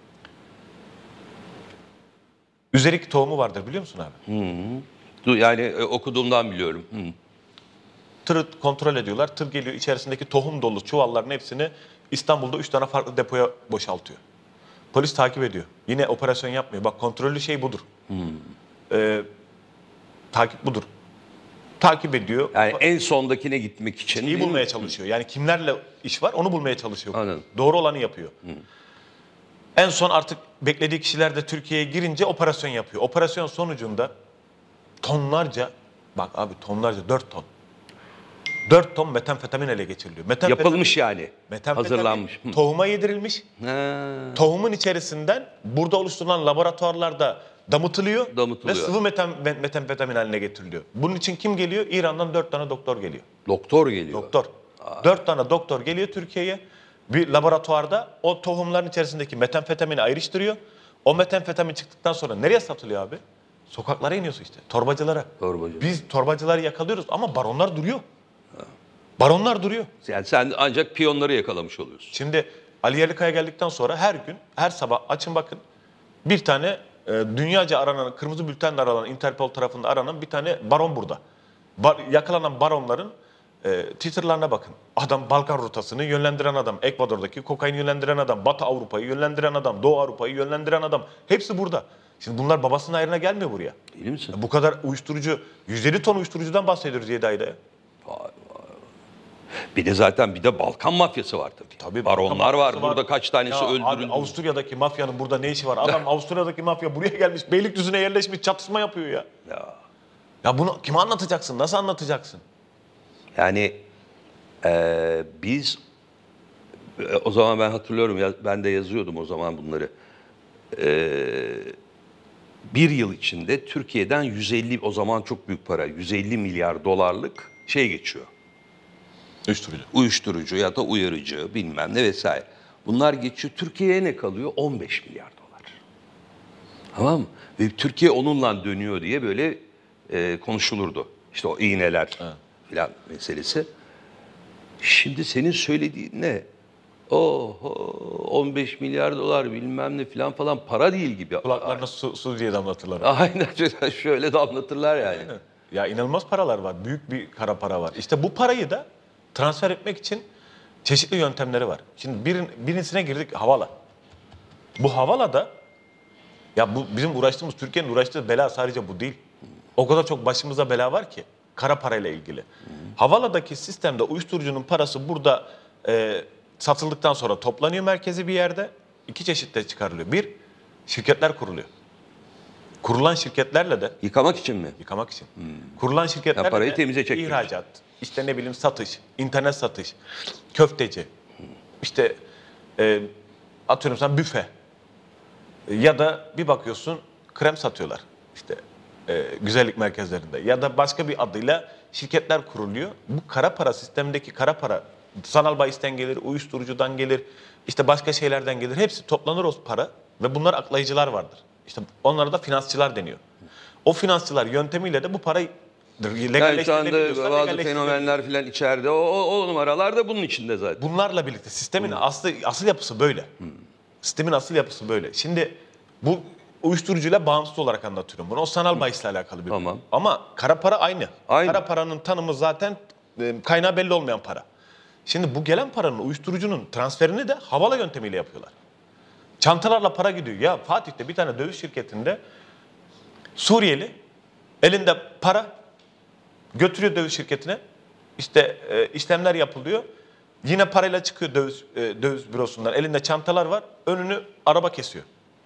Üzerik tohumu vardır biliyor musun abi? Du- Yani e, okuduğumdan biliyorum. Hı. Tırı kontrol ediyorlar. Tır geliyor içerisindeki tohum dolu çuvalların hepsini İstanbul'da üç tane farklı depoya boşaltıyor. Polis takip ediyor. Yine operasyon yapmıyor. Bak kontrollü şey budur. Ee, takip budur. Takip ediyor. Yani en sondakine gitmek için. İyi değil mi? bulmaya çalışıyor. Yani kimlerle iş var onu bulmaya çalışıyor. Anladım. Doğru olanı yapıyor. En son artık beklediği kişiler de Türkiye'ye girince operasyon yapıyor. Operasyon sonucunda tonlarca, bak abi tonlarca dört ton. dört ton metamfetamin ele geçiriliyor. Metamfetamin- Yapılmış yani. metamfetamin Hazırlanmış. Hı. tohuma yedirilmiş. Ha. Tohumun içerisinden burada oluşturulan laboratuvarlarda damıtılıyor, Damıtılıyor. ve sıvı metam, metamfetamin haline getiriliyor. Bunun için kim geliyor? İran'dan dört tane doktor geliyor. Doktor geliyor. Doktor. Dört tane doktor geliyor Türkiye'ye. Bir laboratuvarda o tohumların içerisindeki metamfetamini ayrıştırıyor. O metamfetamin çıktıktan sonra nereye satılıyor abi? Sokaklara iniyorsun işte. Torbacılara. Torbacı. Biz torbacıları yakalıyoruz ama baronlar duruyor. Baronlar duruyor. Yani sen ancak piyonları yakalamış oluyorsun. Şimdi Ali Yerlikaya geldikten sonra her gün, her sabah açın bakın bir tane e, dünyaca aranan, kırmızı bültenle aranan, Interpol tarafında aranan bir tane baron burada. Bar, yakalanan baronların e, Twitter'larına bakın. Adam Balkan rotasını yönlendiren adam, Ekvador'daki kokaini yönlendiren adam, Batı Avrupa'yı yönlendiren adam, Doğu Avrupa'yı yönlendiren adam. Hepsi burada. Şimdi bunlar babasının ayrına gelmiyor buraya. Değil misin? Bu kadar uyuşturucu, yüz elli ton uyuşturucudan bahsediyoruz yedi ayda ya. Bir de zaten bir de Balkan mafyası var tabii. Tabii Baronlar Balkan var. mafyası Burada kaç tanesi Ya öldürüldü. Abi Avusturya'daki mafyanın burada ne işi var? Adam Avusturya'daki mafya buraya gelmiş, Beylikdüzü'ne yerleşmiş, çatışma yapıyor ya. Ya. Ya bunu kime anlatacaksın? Nasıl anlatacaksın? Yani eee, biz e, o zaman ben hatırlıyorum ya, ben de yazıyordum o zaman bunları. Eee, bir yıl içinde Türkiye'den yüz elli, o zaman çok büyük para, yüz elli milyar dolarlık şey geçiyor. Uyuşturucu. Uyuşturucu ya da uyarıcı bilmem ne vesaire. Bunlar geçiyor. Türkiye'ye ne kalıyor? on beş milyar dolar. Tamam mı? Ve Türkiye onunla dönüyor diye böyle e, konuşulurdu. İşte o iğneler filan meselesi. Şimdi senin söylediğin ne? Oho on beş milyar dolar bilmem ne filan falan para değil gibi. Kulaklarına su, su diye damlatırlar. Aynen şöyle de anlatırlar yani. Ya inanılmaz paralar var. Büyük bir kara para var. İşte bu parayı da transfer etmek için çeşitli yöntemleri var. Şimdi birin, birincisine girdik havala. Bu havala da ya bu bizim uğraştığımız, Türkiye'nin uğraştığı bela sadece bu değil. O kadar çok başımıza bela var ki kara parayla ilgili. Havaladaki sistemde uyuşturucunun parası burada e, satıldıktan sonra toplanıyor merkezi bir yerde. İki çeşitte çıkarılıyor. Bir, şirketler kuruluyor. Kurulan şirketlerle de Yıkamak için mi? yıkamak için. Kurulan şirketlerle Ya parayı de temize çektirmek. ihracat, işte ne bileyim satış, internet satış, köfteci, işte e, atıyorum sana büfe ya da bir bakıyorsun krem satıyorlar işte e, güzellik merkezlerinde ya da başka bir adıyla şirketler kuruluyor. Bu kara para sistemindeki kara para sanal bahisten gelir, uyuşturucudan gelir, işte başka şeylerden gelir. Hepsi toplanır o para ve bunlar aklayıcılar vardır. İşte onlara da finansçılar deniyor. O finansçılar yöntemiyle de bu parayı Yani şu anda legalleştirilebiliyorsa bazı legalleştirilebiliyor. fenomenler filan içeride. O, o, o numaralar da bunun içinde zaten. Bunlarla birlikte sistemin aslı asıl yapısı böyle. Sistemin asıl yapısı böyle. Şimdi bu uyuşturucuyla bağımsız olarak anlatıyorum bunu. O sanal bahisle alakalı bir Tamam. konu. Ama kara para aynı. Aynı. Kara paranın tanımı zaten e, kaynağı belli olmayan para. Şimdi bu gelen paranın, uyuşturucunun transferini de havala yöntemiyle yapıyorlar. Çantalarla para gidiyor. Ya Fatih'te bir tane döviz şirketinde Suriyeli elinde para Götürüyor döviz şirketine. İşte e, işlemler yapılıyor. Yine parayla çıkıyor döviz, e, döviz bürosundan. Elinde çantalar var. Önünü araba kesiyor.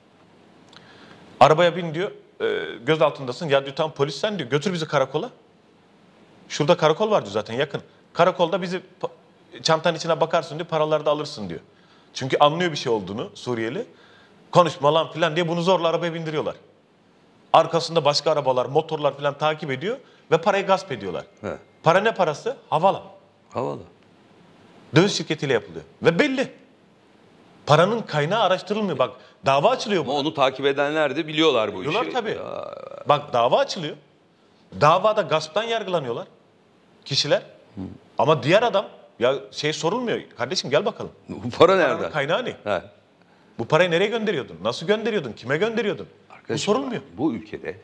Arabaya bin diyor. E, göz altındasın. Ya diyor tamam polis sen diyor. Götür bizi karakola. Şurada karakol var diyor zaten yakın. Karakolda bizi çantanın içine bakarsın diyor. Paraları da alırsın diyor. Çünkü anlıyor bir şey olduğunu Suriyeli. Konuşma lan filan diye bunu zorla arabaya bindiriyorlar. Arkasında başka arabalar, motorlar filan takip ediyor ve parayı gasp ediyorlar. He. Para ne parası? Havala. Havalı. Döviz şirketiyle yapılıyor. Ve belli. Paranın kaynağı araştırılmıyor. Bak dava açılıyor Ama bu. onu takip edenler de biliyorlar bu işi. Biliyorlar tabii. Ya, Bak dava açılıyor. Davada gasptan yargılanıyorlar kişiler. Ama diğer adam ya şey sorulmuyor. Kardeşim gel bakalım. bu para Paranın nereden? kaynağı ne? He. Bu parayı nereye gönderiyordun? Nasıl gönderiyordun? Kime gönderiyordun? Bu Arkadaşım, sorulmuyor. Bu ülkede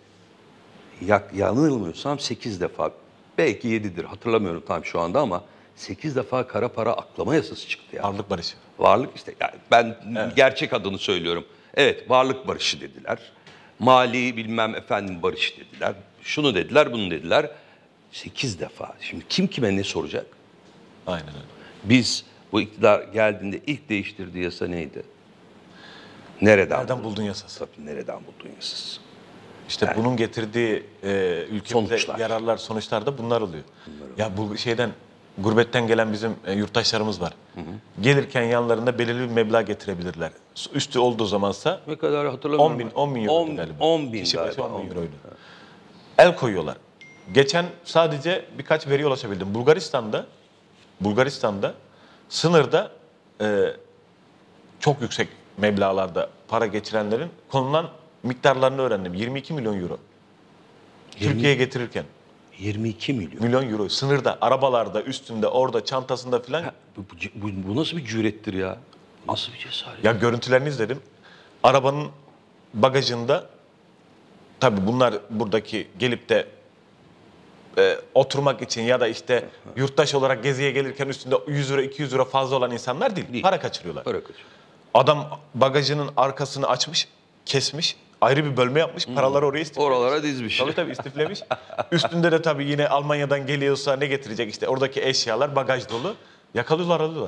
ya, yanılmıyorsam sekiz defa, belki yedidir hatırlamıyorum tam şu anda ama sekiz defa kara para aklama yasası çıktı ya. Varlık barışı. Varlık işte yani ben gerçek adını söylüyorum. Evet varlık barışı dediler. Mali bilmem efendim barış dediler. Şunu dediler bunu dediler. Sekiz defa. Şimdi kim kime ne soracak? Aynen öyle. Biz bu iktidar geldiğinde ilk değiştirdiği yasa neydi? Nereden, Nereden buldun yasası? Tabii nereden buldun yasası? İşte bunun getirdiği e, ülkemize Sonuçlar. yararlar, sonuçlar da bunlar oluyor. Ya bu şeyden, gurbetten gelen bizim e, yurttaşlarımız var. Gelirken yanlarında belirli bir meblağ getirebilirler. Üstü olduğu zamansa Ne kadar hatırlamıyorum. on bin, on bin euro on, galiba. on bin Kişi başı galiba. on bin euroydu. El koyuyorlar. Geçen sadece birkaç veriye ulaşabildim. Bulgaristan'da Bulgaristan'da sınırda e, çok yüksek meblağlarda para geçirenlerin konulan miktarlarını öğrendim. yirmi iki milyon euro. Türkiye'ye getirirken yirmi iki milyon. milyon euro sınırda, arabalarda, üstünde, orada, çantasında filan. Bu, bu, bu- bu nasıl bir cürettir ya? Nasıl bir cesaret? Ya görüntülerini izledim. Arabanın bagajında tabii bunlar buradaki gelip de e, oturmak için ya da işte yurttaş olarak geziye gelirken üstünde yüz euro, iki yüz euro fazla olan insanlar değil. Değil. Para kaçırıyorlar. Para kaçıyor. Adam bagajının arkasını açmış, kesmiş, ayrı bir bölme yapmış, paraları oraya istiflemiş. Oralara dizmiş. Tabii tabii istiflemiş. Üstünde de tabii yine Almanya'dan geliyorsa ne getirecek işte oradaki eşyalar bagaj dolu. Yakalıyorlar, alıyorlar.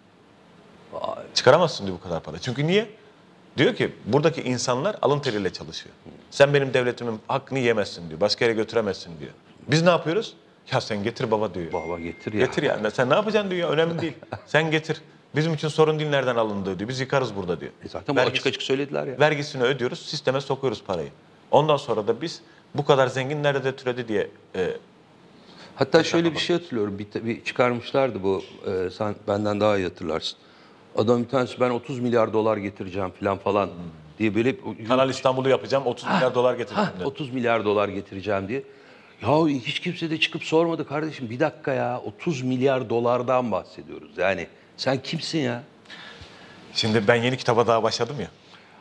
Vay. Çıkaramazsın diyor bu kadar para. Çünkü niye? Diyor ki buradaki insanlar alın teriyle çalışıyor. Sen benim devletimin hakkını yemezsin diyor. Başka yere götüremezsin diyor. Biz ne yapıyoruz? Ya sen getir baba diyor. Baba getir ya. Getir yani. Sen ne yapacaksın diyor. Önemli değil. Sen getir. Bizim için sorun değil nereden alındığı diyor. Biz yıkarız burada diyor. E zaten bu Vergisi- açık açık söylediler ya. Vergisini ödüyoruz. Sisteme sokuyoruz parayı. Ondan sonra da biz bu kadar zengin nerede türedi diye e, Hatta şöyle bir şey hatırlıyorum. Bir, bir çıkarmışlardı bu. e, sen benden daha iyi hatırlarsın. Adam bir tanesi ben otuz milyar dolar getireceğim falan falan diye böyle Kanal İstanbul'u yapacağım. otuz milyar dolar getireceğim ha, dedi. otuz milyar dolar getireceğim diye. Ya hiç kimse de çıkıp sormadı kardeşim. Bir dakika ya otuz milyar dolardan bahsediyoruz. Yani sen kimsin ya? Şimdi ben yeni kitaba daha başladım ya.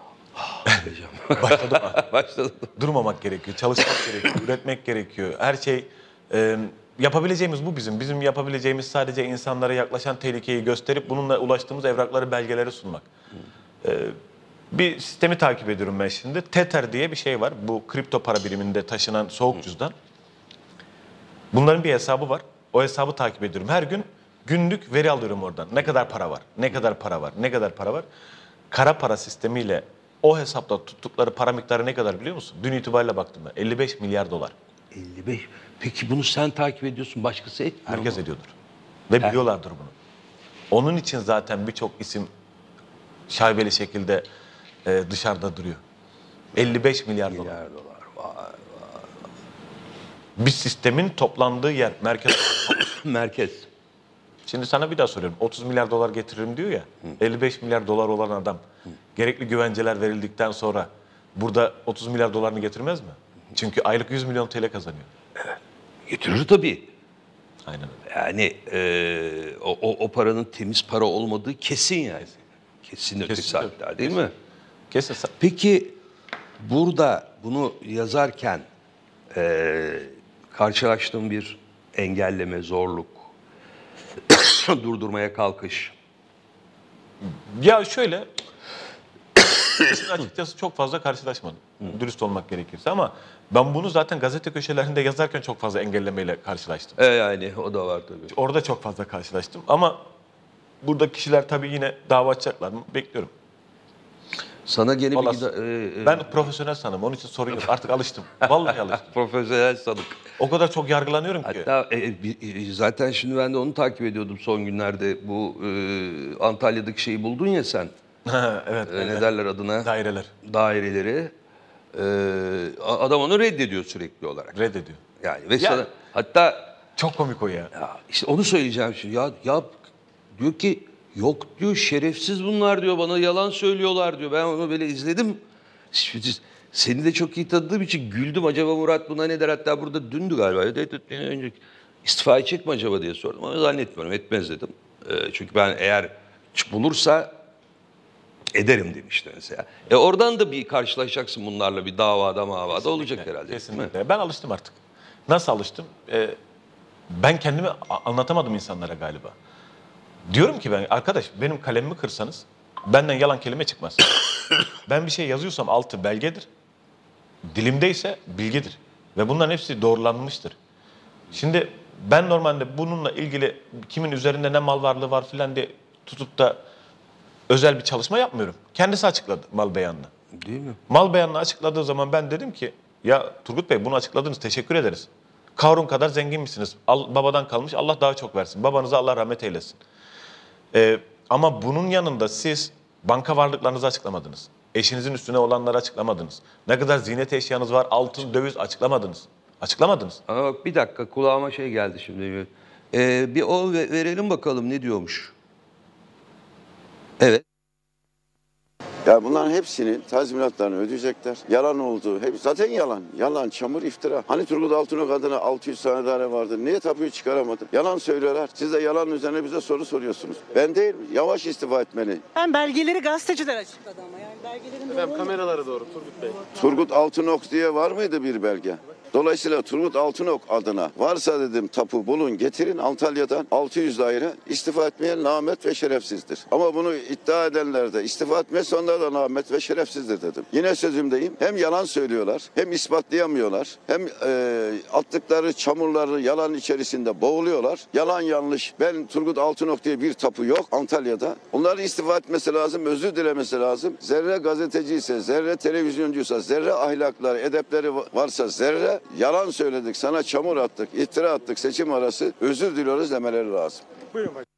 Başladım. Başladım. Durmamak gerekiyor, çalışmak gerekiyor, üretmek gerekiyor. Her şey e, yapabileceğimiz bu bizim. Bizim yapabileceğimiz sadece insanlara yaklaşan tehlikeyi gösterip bununla ulaştığımız evrakları, belgeleri sunmak. E, bir sistemi takip ediyorum ben şimdi. Tether diye bir şey var. Bu kripto para biriminde taşınan soğuk cüzdan. Bunların bir hesabı var. O hesabı takip ediyorum. Her gün günlük veri alıyorum oradan. Ne kadar para var, ne kadar para var, ne kadar para var. Kara para sistemiyle o hesapta tuttukları para miktarı ne kadar biliyor musun? Dün itibariyle baktım ben. elli beş milyar dolar. elli beş. Peki bunu sen takip ediyorsun, başkası etmiyor Herkes mu? ediyordur. Ve biliyorlardır bunu. Onun için zaten birçok isim şaibeli şekilde e, dışarıda duruyor. elli beş milyar dolar. Milyar dolar. Vay. Bir sistemin toplandığı yer, merkez. Merkez. Şimdi sana bir daha soruyorum. otuz milyar dolar getiririm diyor ya. elli beş milyar dolar olan adam gerekli güvenceler verildikten sonra burada otuz milyar dolarını getirmez mi? Çünkü aylık yüz milyon T L kazanıyor. Getirir tabii. Aynen öyle. Yani e, o, o, o paranın temiz para olmadığı kesin yani. Kesin öteki Kesin, saatler tabii. değil mi? Kesin. sa- Peki burada bunu yazarken e, karşılaştığım bir engelleme, zorluk, durdurmaya kalkış. Ya şöyle İşin açıkçası çok fazla karşılaşmadım. Dürüst olmak gerekirse ama ben bunu zaten gazete köşelerinde yazarken çok fazla engellemeyle karşılaştım. E yani o da var tabii. Orada çok fazla karşılaştım ama burada kişiler tabii yine dava açacaklar mı? Bekliyorum. Sana gene bir Vallahi gida- e, e, ben profesyonel sanırım. Onun için sorun yok. Artık alıştım. Vallahi alıştım. profesyonel sanık. O kadar çok yargılanıyorum ki. Hatta e, e, bir- e, zaten şimdi ben de onu takip ediyordum son günlerde. Bu e, Antalya'daki şeyi buldun ya sen. Evet. E, evet. ne derler adına? Daireler. Daireleri. E, a- adam onu reddediyor sürekli olarak. Reddediyor. Yani ve Ya- sana hatta Çok komik o ya. ya işte onu söyleyeceğim şimdi. Ya ya diyor ki yok diyor, şerefsiz bunlar diyor, bana yalan söylüyorlar diyor. Ben onu böyle izledim. Şimdi seni de çok iyi tanıdığım için güldüm. Acaba Murat buna ne der? Hatta burada dündü galiba. Önce istifa edecek mi acaba diye sordum ama zannetmiyorum. Etmez dedim. Ee, çünkü ben eğer bulursa ederim demişti mesela. E oradan da bir karşılaşacaksın bunlarla, bir davada mavada olacak herhalde. değil mi? Kesinlikle. Ben alıştım artık. Nasıl alıştım? Ee, ben kendimi a- anlatamadım insanlara galiba. Diyorum ki ben, arkadaş benim kalemimi kırsanız benden yalan kelime çıkmaz. Ben bir şey yazıyorsam altı belgedir. Dilimdeyse bilgidir. Ve bunların hepsi doğrulanmıştır. Şimdi ben normalde bununla ilgili kimin üzerinde ne mal varlığı var filan diye tutup da özel bir çalışma yapmıyorum. Kendisi açıkladı mal beyanını. Değil mi? Mal beyanını açıkladığı zaman ben dedim ki ya Turgut Bey bunu açıkladınız, teşekkür ederiz. Karun kadar zengin misiniz? Al, babadan kalmış, Allah daha çok versin. Babanıza Allah rahmet eylesin. Ee, ama bunun yanında siz banka varlıklarınızı açıklamadınız. Eşinizin üstüne olanları açıklamadınız. Ne kadar ziynet eşyanız var, altın, döviz açıklamadınız. Açıklamadınız. Ama bak bir dakika, kulağıma şey geldi şimdi. Ee, bir o ve- verelim bakalım ne diyormuş. Evet. Ya bunların hepsinin tazminatlarını ödeyecekler. Yalan olduğu, hep zaten yalan. Yalan, çamur, iftira. Hani Turgut Altınok adına altı yüz tane daire vardı. Niye tapuyu çıkaramadı? Yalan söylüyorlar. Siz de yalan üzerine bize soru soruyorsunuz. Ben değil mi? Yavaş istifa etmeli. Ben belgeleri gazeteciler açıkladı ama yani belgelerin doğru Efendim kameralara doğru Turgut Bey. Turgut Altınok diye var mıydı bir belge? Dolayısıyla Turgut Altınok adına varsa dedim tapu bulun getirin Antalya'dan altı yüz daire istifa etmeye namet ve şerefsizdir. Ama bunu iddia edenler de istifa etmezse onlar da namet ve şerefsizdir dedim. Yine sözümdeyim. Hem yalan söylüyorlar hem ispatlayamıyorlar hem e, attıkları çamurları yalan içerisinde boğuluyorlar. Yalan yanlış. Ben Turgut Altınok diye bir tapu yok Antalya'da. Onların istifa etmesi lazım, özür dilemesi lazım. Zerre gazeteciyse, zerre televizyoncuysa, zerre ahlakları, edepleri varsa, zerre yalan söyledik, sana çamur attık, iftira attık, seçim arası özür diliyoruz demeleri lazım. Buyurun başkanım.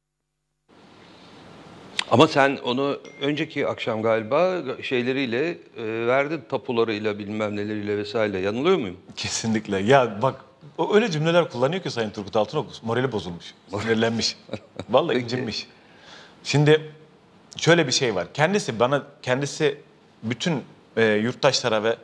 Ama sen onu önceki akşam galiba şeyleriyle e, verdin, tapularıyla bilmem neleriyle vesaire. Yanılıyor muyum? Kesinlikle. Ya bak o öyle cümleler kullanıyor ki Sayın Turgut Altınok, morali bozulmuş, sinirlenmiş. Vallahi incinmiş. Şimdi şöyle bir şey var. Kendisi bana, kendisi bütün e, yurttaşlara ve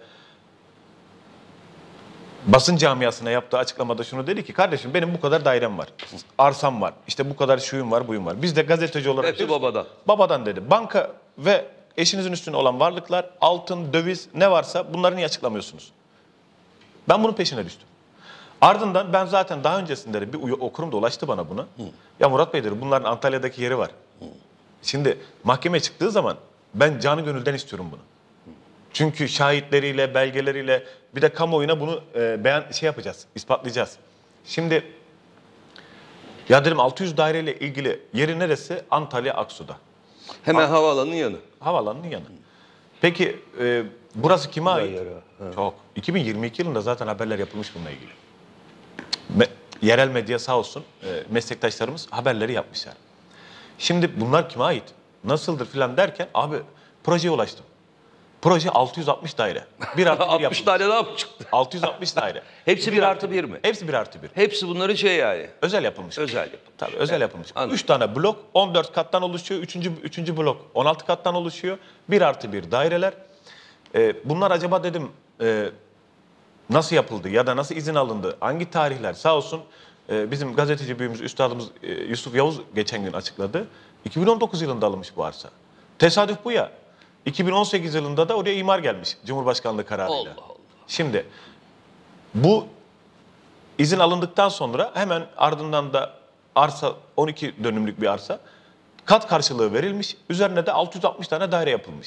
basın camiasına yaptığı açıklamada şunu dedi ki, kardeşim benim bu kadar dairem var, arsam var, işte bu kadar şuyum var, buyum var. Biz de gazeteci olarak Hepsi diyoruz ki, babadan. Babadan dedi. Banka ve eşinizin üstüne olan varlıklar, altın, döviz ne varsa bunları niye açıklamıyorsunuz? Ben bunun peşine düştüm. Ardından ben zaten daha öncesinde de bir uy- okurum da ulaştı bana buna. Ya Murat Bey dedi, bunların Antalya'daki yeri var. Şimdi mahkemeye çıktığı zaman ben canı gönülden istiyorum bunu. Çünkü şahitleriyle, belgeleriyle bir de kamuoyuna bunu e, beyan şey yapacağız, ispatlayacağız. Şimdi ya dedim altı yüz daireyle ilgili yeri neresi? Antalya Aksu'da. Hemen havaalanının yanı. Havaalanının yanı. Peki e, burası kime ait? yer ha. Çok. iki bin yirmi iki yılında zaten haberler yapılmış bununla ilgili. Me- yerel medya sağ olsun e, meslektaşlarımız haberleri yapmışlar. Şimdi bunlar kime ait? Nasıldır filan derken abi projeye ulaştım. Proje altı yüz altmış daire. Bir artı bir altmış yapılmış. tane daha mı çıktı? altı yüz altmış daire. Hepsi bir artı bir mi? Hepsi bir artı bir. Hepsi bunların şey yani. Özel yapılmış. Özel yapılmış. Tabii özel yapılmış. Anladım. Üç tane blok, on dört kattan oluşuyor. Üçüncü, üçüncü blok on altı kattan oluşuyor. Bir artı bir daireler. Ee, bunlar acaba dedim e, nasıl yapıldı ya da nasıl izin alındı? Hangi tarihler? Sağ olsun e, bizim gazeteci büyüğümüz, üstadımız e, Yusuf Yavuz geçen gün açıkladı. iki bin on dokuz yılında alınmış bu arsa. Tesadüf bu ya. iki bin on sekiz yılında da oraya imar gelmiş Cumhurbaşkanlığı kararıyla. Allah Allah. Şimdi bu izin alındıktan sonra hemen ardından da arsa on iki dönümlük bir arsa kat karşılığı verilmiş. Üzerine de altı yüz altmış tane daire yapılmış.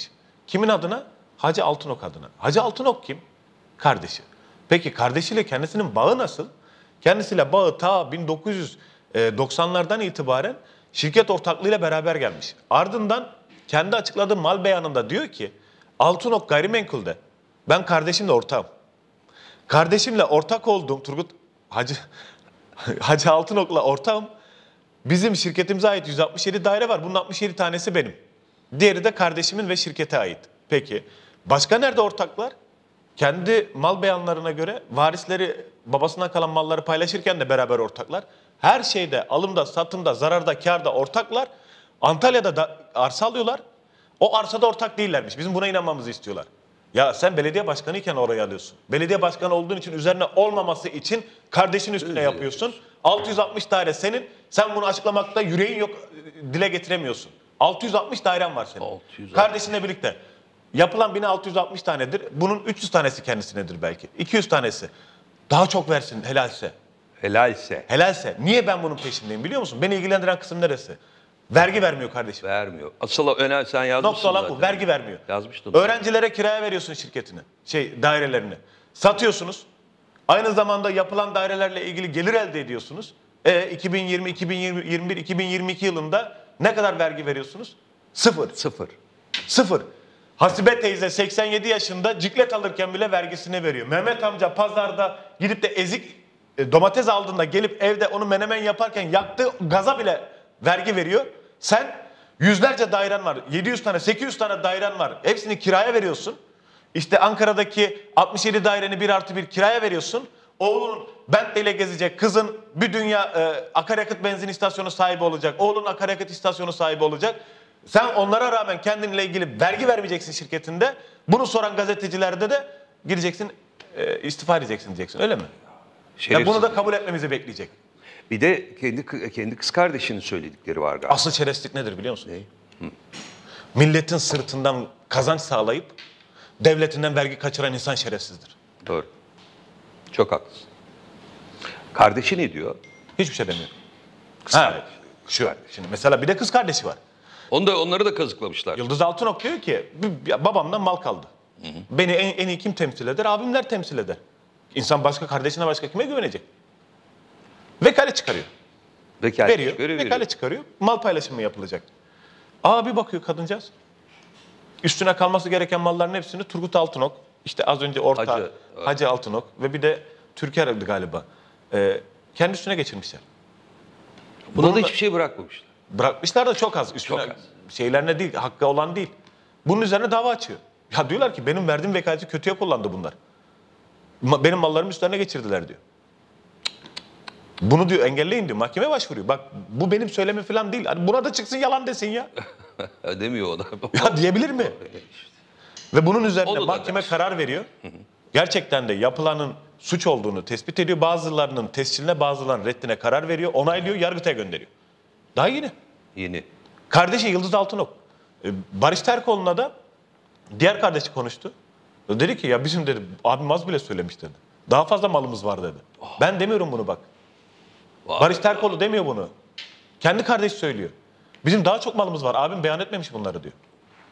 Kimin adına? Hacı Altınok adına. Hacı Altınok kim? Kardeşi. Peki kardeşiyle kendisinin bağı nasıl? Kendisiyle bağı ta bin dokuz yüz doksanlardan itibaren şirket ortaklığıyla beraber gelmiş. Ardından kendi açıkladığı mal beyanında diyor ki Altınok Gayrimenkul'de ben kardeşimle ortağım. Kardeşimle ortak olduğum Turgut Hacı Hacı Altınok'la ortağım. Bizim şirketimize ait yüz altmış yedi daire var. Bunun altmış yedi tanesi benim. Diğeri de kardeşimin ve şirkete ait. Peki başka nerede ortaklar? Kendi mal beyanlarına göre varisleri babasından kalan malları paylaşırken de beraber ortaklar. Her şeyde alımda, satımda, zararda, kârda ortaklar. Antalya'da da arsa alıyorlar. O arsada ortak değillermiş. Bizim buna inanmamızı istiyorlar. Ya sen belediye başkanı iken orayı alıyorsun. Belediye başkanı olduğun için üzerine olmaması için kardeşin üstüne yapıyorsun. altı yüz altmış daire senin. Sen bunu açıklamakta yüreğin yok, dile getiremiyorsun. altı yüz altmış dairen var senin. altı yüz altmış. Kardeşinle birlikte. Yapılan bina altı yüz altmış tanedir. Bunun üç yüz tanesi kendisinedir belki. iki yüz tanesi. Daha çok versin helalse. Helalse Helalse. Niye ben bunun peşindeyim biliyor musun? Beni ilgilendiren kısım neresi? Vergi vermiyor kardeşim. vermiyor. Asıl önemli sen yazmışsın Nokta olan bu. zaten. Vergi vermiyor. Yazmıştın. Öğrencilere kiraya veriyorsun şirketini. Şey dairelerini. Satıyorsunuz. Aynı zamanda yapılan dairelerle ilgili gelir elde ediyorsunuz. E iki bin yirmi, iki bin yirmi bir, iki bin yirmi iki yılında ne kadar vergi veriyorsunuz? Sıfır. Sıfır. Sıfır. Hasibe teyze seksen yedi yaşında ciklet alırken bile vergisini veriyor. Mehmet amca pazarda gidip de ezik e, domates aldığında gelip evde onu menemen yaparken yaktığı gaza bile vergi veriyor. Sen yüzlerce dairen var. yedi yüz tane, sekiz yüz tane dairen var. Hepsini kiraya veriyorsun. İşte Ankara'daki altmış yedi daireni bir artı bir kiraya veriyorsun. Oğlun Bentley ile gezecek. Kızın bir dünya e, akaryakıt benzin istasyonu sahibi olacak. Oğlun akaryakıt istasyonu sahibi olacak. Sen onlara rağmen kendinle ilgili vergi vermeyeceksin şirketinde. Bunu soran gazetecilerde de gideceksin e, istifa edeceksin diyeceksin. Öyle mi? Ya Şerefsiz. bunu da kabul etmemizi bekleyecek. Bir de kendi kendi kız kardeşinin söyledikleri var galiba. Asıl şerefsizlik nedir biliyor musun? Milletin sırtından kazanç sağlayıp devletinden vergi kaçıran insan şerefsizdir. Doğru. Çok haklısın. Kardeşi ne diyor? Hiçbir şey demiyor. Kız Ha, kardeşi. şu şimdi mesela bir de kız kardeşi var. Onu da, onları da kazıklamışlar. Yıldız Altınok diyor ki "Bir- babamdan mal kaldı. Beni en, en iyi kim temsil eder? Abimler temsil eder. İnsan başka kardeşine başka kime güvenecek? Vekale çıkarıyor. Vekalet Veriyor. çıkarıyor, Vekale veriyor. çıkarıyor. Mal paylaşımı yapılacak. Aa bir bakıyor kadıncağız. Üstüne kalması gereken malların hepsini Turgut Altınok, işte az önce orta Hacı, Hacı, evet. Altınok ve bir de Türker'di galiba. Ee, kendi üstüne geçirmişler. Buna da Bununla- hiçbir şey bırakmamışlar. Bırakmışlar da çok az. Üstüne Çok az. şeylerine değil, hakkı olan değil. Bunun üzerine dava açıyor. Ya diyorlar ki benim verdiğim vekaleti kötüye kullandı bunlar. Ma- Benim mallarımı üstlerine geçirdiler diyor. Bunu diyor engelleyin diyor. Mahkemeye başvuruyor. Bak bu benim söylemim falan değil. Hani buna da çıksın yalan desin ya. Demiyor o da. Ya diyebilir mi? Ve bunun üzerine Onu da mahkeme der. karar veriyor. Gerçekten de yapılanın suç olduğunu tespit ediyor. Bazılarının tescilline, bazılarının reddine karar veriyor. Onaylıyor, Yargıtay'a gönderiyor. Daha yeni. Yeni. Kardeşi Yıldız Altınok. Ee, Barış Terkoğlu'na da diğer kardeşi konuştu. Dedi ki ya bizim dedi abim az bile söylemiş dedi. Daha fazla malımız var dedi. Ben demiyorum bunu bak. Vay. Barış Terkoğlu demiyor bunu. Kendi kardeşi söylüyor. Bizim daha çok malımız var. Abim beyan etmemiş bunları diyor.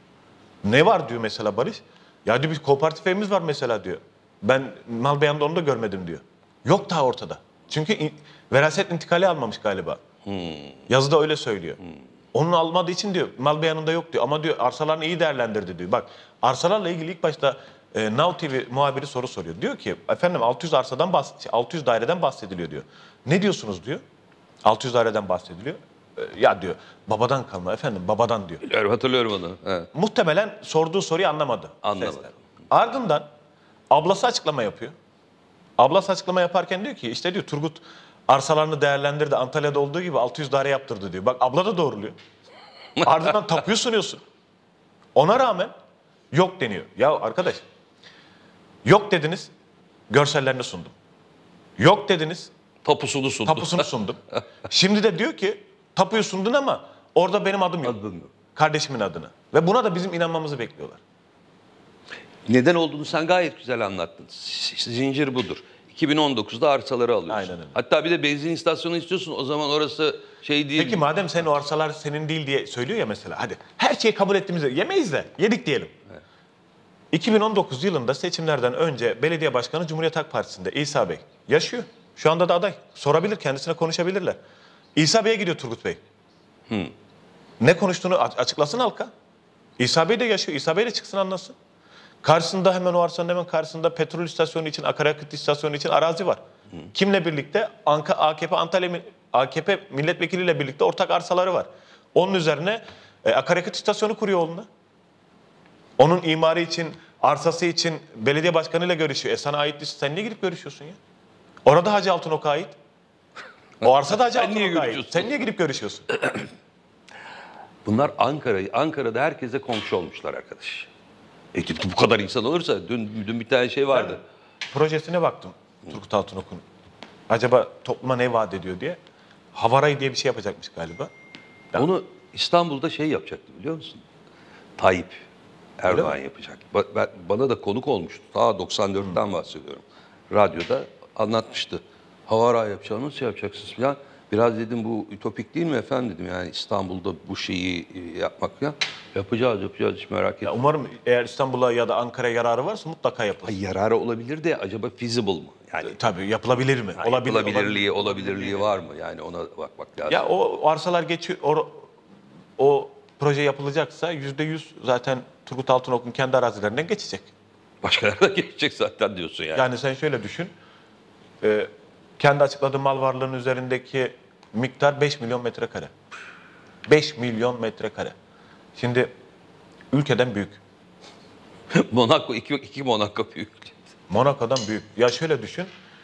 Ne var diyor mesela Barış? Ya diyor bir kooperatif evimiz var mesela diyor. Ben mal beyanında onu da görmedim diyor. Yok daha ortada. Çünkü in- veraset intikali almamış galiba. Yazıda öyle söylüyor. Onun almadığı için diyor mal beyanında yok diyor. Ama diyor arsalarını iyi değerlendirdi diyor. Bak arsalarla ilgili ilk başta e, Now T V muhabiri soru soruyor. Diyor ki efendim altı yüz arsadan bahs- altı yüz daireden bahsediliyor diyor. Ne diyorsunuz diyor. altı yüz daireden bahsediliyor. E, ya diyor babadan kalma efendim babadan diyor. Biliyorum, hatırlıyorum onu. Evet. Muhtemelen sorduğu soruyu anlamadı. Anlamadı. Sesler. Ardından ablası açıklama yapıyor. Ablası açıklama yaparken diyor ki işte diyor Turgut arsalarını değerlendirdi. Antalya'da olduğu gibi altı yüz daire yaptırdı diyor. Bak abla da doğruluyor. Ardından tapuyu sunuyorsun. Ona rağmen yok deniyor. Ya arkadaş yok dediniz görsellerini sundum. Yok dediniz Tapusunu sundu. tapusunu sundum. Şimdi de diyor ki tapuyu sundun ama orada benim adım yok. Adım yok. Kardeşimin adına. Ve buna da bizim inanmamızı bekliyorlar. Neden olduğunu sen gayet güzel anlattın. Z- Zincir budur. iki bin on dokuzda arsaları alıyorsun. Aynen öyle. Hatta bir de benzin istasyonu istiyorsun. O zaman orası şey değil. Peki madem senin o arsalar senin değil diye söylüyor ya mesela. Hadi her şeyi kabul ettiğimizde yemeyiz de yedik diyelim. iki bin on dokuz yılında seçimlerden önce belediye başkanı Cumhuriyet Halk Partisi'nde İsa Bey yaşıyor. Şu anda da aday. Sorabilir, kendisine konuşabilirler. İsa Bey'e gidiyor Turgut Bey. Hmm. Ne konuştuğunu açıklasın halka. İsa Bey de yaşıyor. İsa Bey de çıksın anlasın. Karşısında hemen o arsanın hemen karşısında petrol istasyonu için, akaryakıt istasyonu için arazi var. Hmm. Kimle birlikte? Anka, A K P Antalya A K P milletvekiliyle birlikte ortak arsaları var. Onun üzerine e, akaryakıt istasyonu kuruyor oğluna. Onun imarı için, arsası için belediye başkanıyla görüşüyor. E sana ait değilse sen niye gidip görüşüyorsun ya? Orada Hacı Altınok'a ait. O arsa da Hacı Altınok'a ait. Sen niye gidip görüşüyorsun? Bunlar Ankara'yı, Ankara'da herkese komşu olmuşlar arkadaş. E, bu kadar insan olursa, dün, dün bir tane şey vardı. Ben projesine baktım Turgut Altınok'un. Acaba topluma ne vaat ediyor diye. Havaray diye bir şey yapacakmış galiba. Onu İstanbul'da şey yapacaktı biliyor musun? Tayyip Erdoğan yapacak. Ba- ben- bana da konuk olmuştu. Ta doksan dörtten bahsediyorum. Radyoda anlatmıştı. Havara yapacağını nasıl yapacaksınız falan. Biraz dedim bu ütopik değil mi efendim dedim. Yani İstanbul'da bu şeyi e, yapmak ya. Yapacağız yapacağız hiç merak etme. Ya umarım eğer İstanbul'a ya da Ankara'ya yararı varsa mutlaka yapılır. Ay, yararı olabilir de acaba feasible mı? Yani Tabii yapılabilir mi? yani olabilir, yapılabilirliği, olabilir. olabilirliği var mı? Yani ona bakmak lazım. Ya o arsalar geçiyor, o, o proje yapılacaksa yüzde yüz zaten Turgut Altınok'un kendi arazilerinden geçecek. Başkalarına geçecek zaten diyorsun yani. Yani sen şöyle düşün, e, kendi açıkladığı mal varlığının üzerindeki miktar beş milyon metrekare. beş milyon metrekare. Şimdi ülkeden büyük. Monaco, iki, iki Monaco büyük. Monaco'dan büyük. Ya şöyle düşün,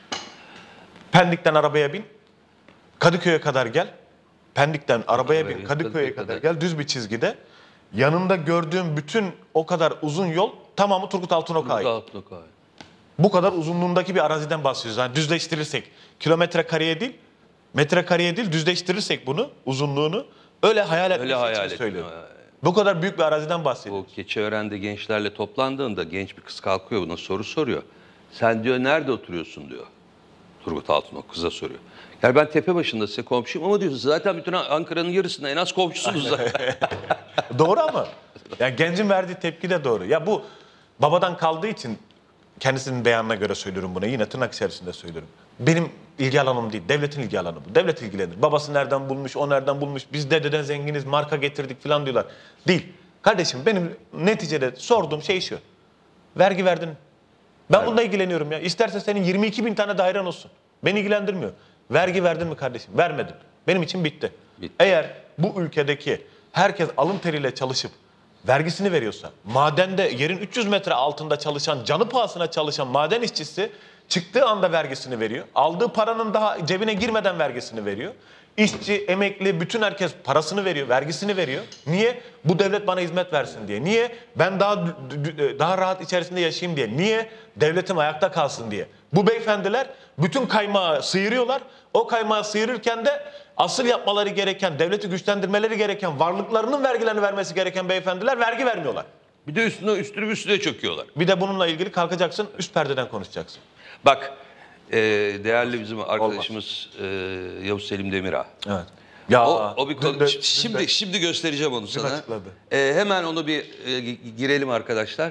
Pendik'ten arabaya bin, Kadıköy'e kadar gel. Pendik'ten arabaya bin, Kadıköy'e kadar gel. Düz bir çizgide. Yanında gördüğüm bütün o kadar uzun yol tamamı Turgut Altınok'a ait. Altınok'a ait. Bu kadar uzunluğundaki bir araziden bahsediyoruz. Yani düzleştirirsek, kilometre kareye değil, metrekareye değil, düzleştirirsek bunu, uzunluğunu öyle hayal etmek Öyle hayal için ettim. söylüyorum. Bu kadar büyük bir araziden bahsediyoruz. Bu Keçiören'de gençlerle toplandığında genç bir kız kalkıyor buna soru soruyor. Sen diyor nerede oturuyorsun diyor. Turgut Altınok kıza soruyor. Yani ben tepe başında size komşuyum ama diyorsun zaten bütün Ankara'nın yarısında en az komşusunuz zaten. Doğru ama. Yani gencin verdiği tepki de doğru. Ya bu babadan kaldığı için kendisinin beyanına göre söylüyorum bunu. Yine tırnak içerisinde söylüyorum. Benim ilgi alanım değil. Devletin ilgi alanı bu. Devlet ilgilenir. Babası nereden bulmuş, o nereden bulmuş. Biz dededen zenginiz, marka getirdik falan diyorlar. Değil. Kardeşim benim neticede sorduğum şey şu. Vergi verdin. Ben evet. bununla ilgileniyorum ya. İsterse senin yirmi iki bin tane dairen olsun. Beni ilgilendirmiyor. Vergi verdin mi kardeşim? Vermedin. Benim için bitti. bitti. Eğer bu ülkedeki herkes alın teriyle çalışıp vergisini veriyorsa, madende yerin üç yüz metre altında çalışan, canı pahasına çalışan maden işçisi çıktığı anda vergisini veriyor. Aldığı paranın daha cebine girmeden vergisini veriyor. İşçi, emekli, bütün herkes parasını veriyor, vergisini veriyor. Niye? Bu devlet bana hizmet versin diye. Niye? Ben daha daha rahat içerisinde yaşayayım diye. Niye? Devletim ayakta kalsın diye. Bu beyefendiler bütün kaymağı sıyırıyorlar. O kaymağı sıyırırken de asıl yapmaları gereken, devleti güçlendirmeleri gereken, varlıklarının vergilerini vermesi gereken beyefendiler vergi vermiyorlar. Bir de üstüne üstüne üstüne çöküyorlar. Bir de bununla ilgili kalkacaksın, üst perdeden konuşacaksın. Bak, e, değerli bizim arkadaşımız e, Yavuz Selim Demirağ. Evet. Ya o, o bir konu. De, şimdi de, şimdi göstereceğim onu sana. E, hemen onu bir e, girelim arkadaşlar.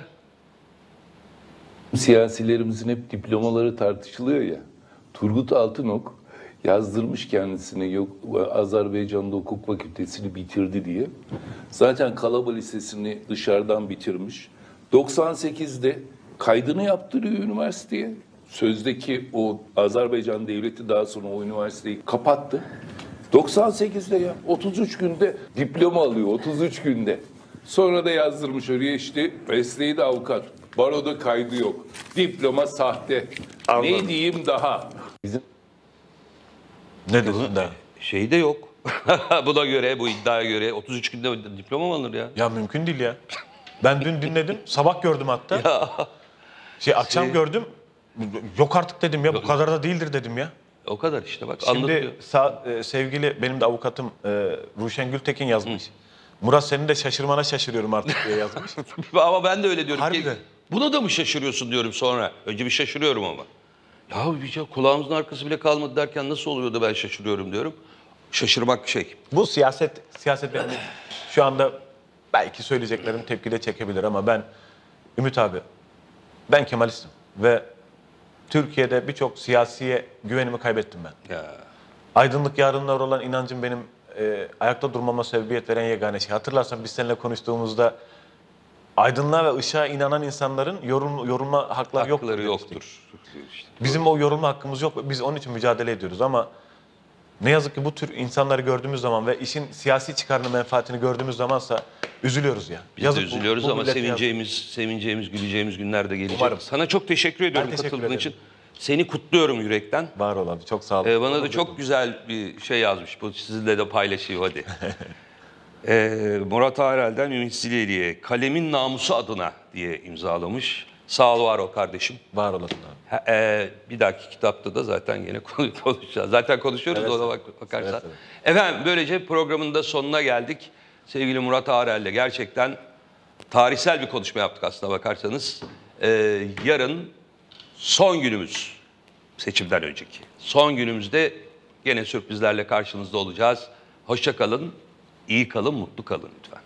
Siyasilerimizin hep diplomaları tartışılıyor ya. Turgut Altınok yazdırmış kendisine, yok Azerbaycan'da hukuk fakültesini bitirdi diye. Zaten Kalaba Lisesi'ni dışarıdan bitirmiş. doksan sekizde kaydını yaptırıyor üniversiteye. Sözdeki o Azerbaycan devleti daha sonra o üniversiteyi kapattı. doksan sekizde ya otuz üç günde diploma alıyor, otuz üç günde. Sonra da yazdırmış oraya işte mesleği de avukat. Baroda kaydı yok. Diploma sahte. Anladım. Ne diyeyim daha? Bizim ne diyorsun da? Şey de yok. Buna göre, bu iddiaya göre otuz üç günde diploma mı alınır ya? Ya mümkün değil ya. Ben dün dinledim, sabah gördüm hatta. Ya. Şey akşam şey... gördüm. Yok artık dedim ya, bu kadar da değildir dedim ya. O kadar işte bak Şimdi anlatıyor. Sa- e, sevgili benim de avukatım e, Ruşen Gültekin yazmış. Hı. Murat senin de şaşırmana şaşırıyorum artık diye yazmış. Ama ben de öyle diyorum. Harbiden. Ki, buna da mı şaşırıyorsun diyorum sonra. Önce bir şaşırıyorum ama. Ya bir şey, kulağımızın arkası bile kalmadı derken nasıl oluyor da ben şaşırıyorum diyorum. Şaşırmak şey. Bu siyaset, siyaset benim şu anda belki söyleyeceklerim tepki de çekebilir ama ben Ümit abi, ben Kemalistim ve Türkiye'de birçok siyasiye güvenimi kaybettim ben. Ya. Aydınlık yarınlara olan inancım benim e, ayakta durmama sebebiyet veren yegane şey. Hatırlarsan biz seninle konuştuğumuzda aydınlığa ve ışığa inanan insanların yorum, yorulma hakları, Hakları yoktur. yoktur. İşte. Bizim o yorulma hakkımız yok. Biz onun için mücadele ediyoruz ama ne yazık ki bu tür insanları gördüğümüz zaman ve işin siyasi çıkarını, menfaatini gördüğümüz zamansa üzülüyoruz ya. Biz Yazık de bu- üzülüyoruz bu ama millete sevineceğimiz, sevineceğimiz, güleceğimiz günler de gelecek. Umarım. Sana çok teşekkür ediyorum teşekkür katıldığın ederim. için. Seni kutluyorum yürekten. yazık. Var ol abi, çok sağ ol. Ee, bana da çok güzel bir şey yazmış. Bu sizinle de paylaşayım hadi. Ee, Murat Arel'den Ümit Zileli'ye kalemin namusu adına diye imzalamış. Sağ ol var ol kardeşim. Var olasın abi. Ha, e, bir dahaki kitapta da zaten yine konuşacağız. Zaten konuşuyoruz Evet, da ona evet. bak, bakarsan. Evet, evet. Efendim böylece programın da sonuna geldik. Sevgili Murat Arel'le gerçekten tarihsel bir konuşma yaptık aslına bakarsanız. Ee, yarın son günümüz, seçimden önceki. Son günümüzde gene sürprizlerle karşınızda olacağız. Hoşça kalın, iyi kalın, mutlu kalın lütfen.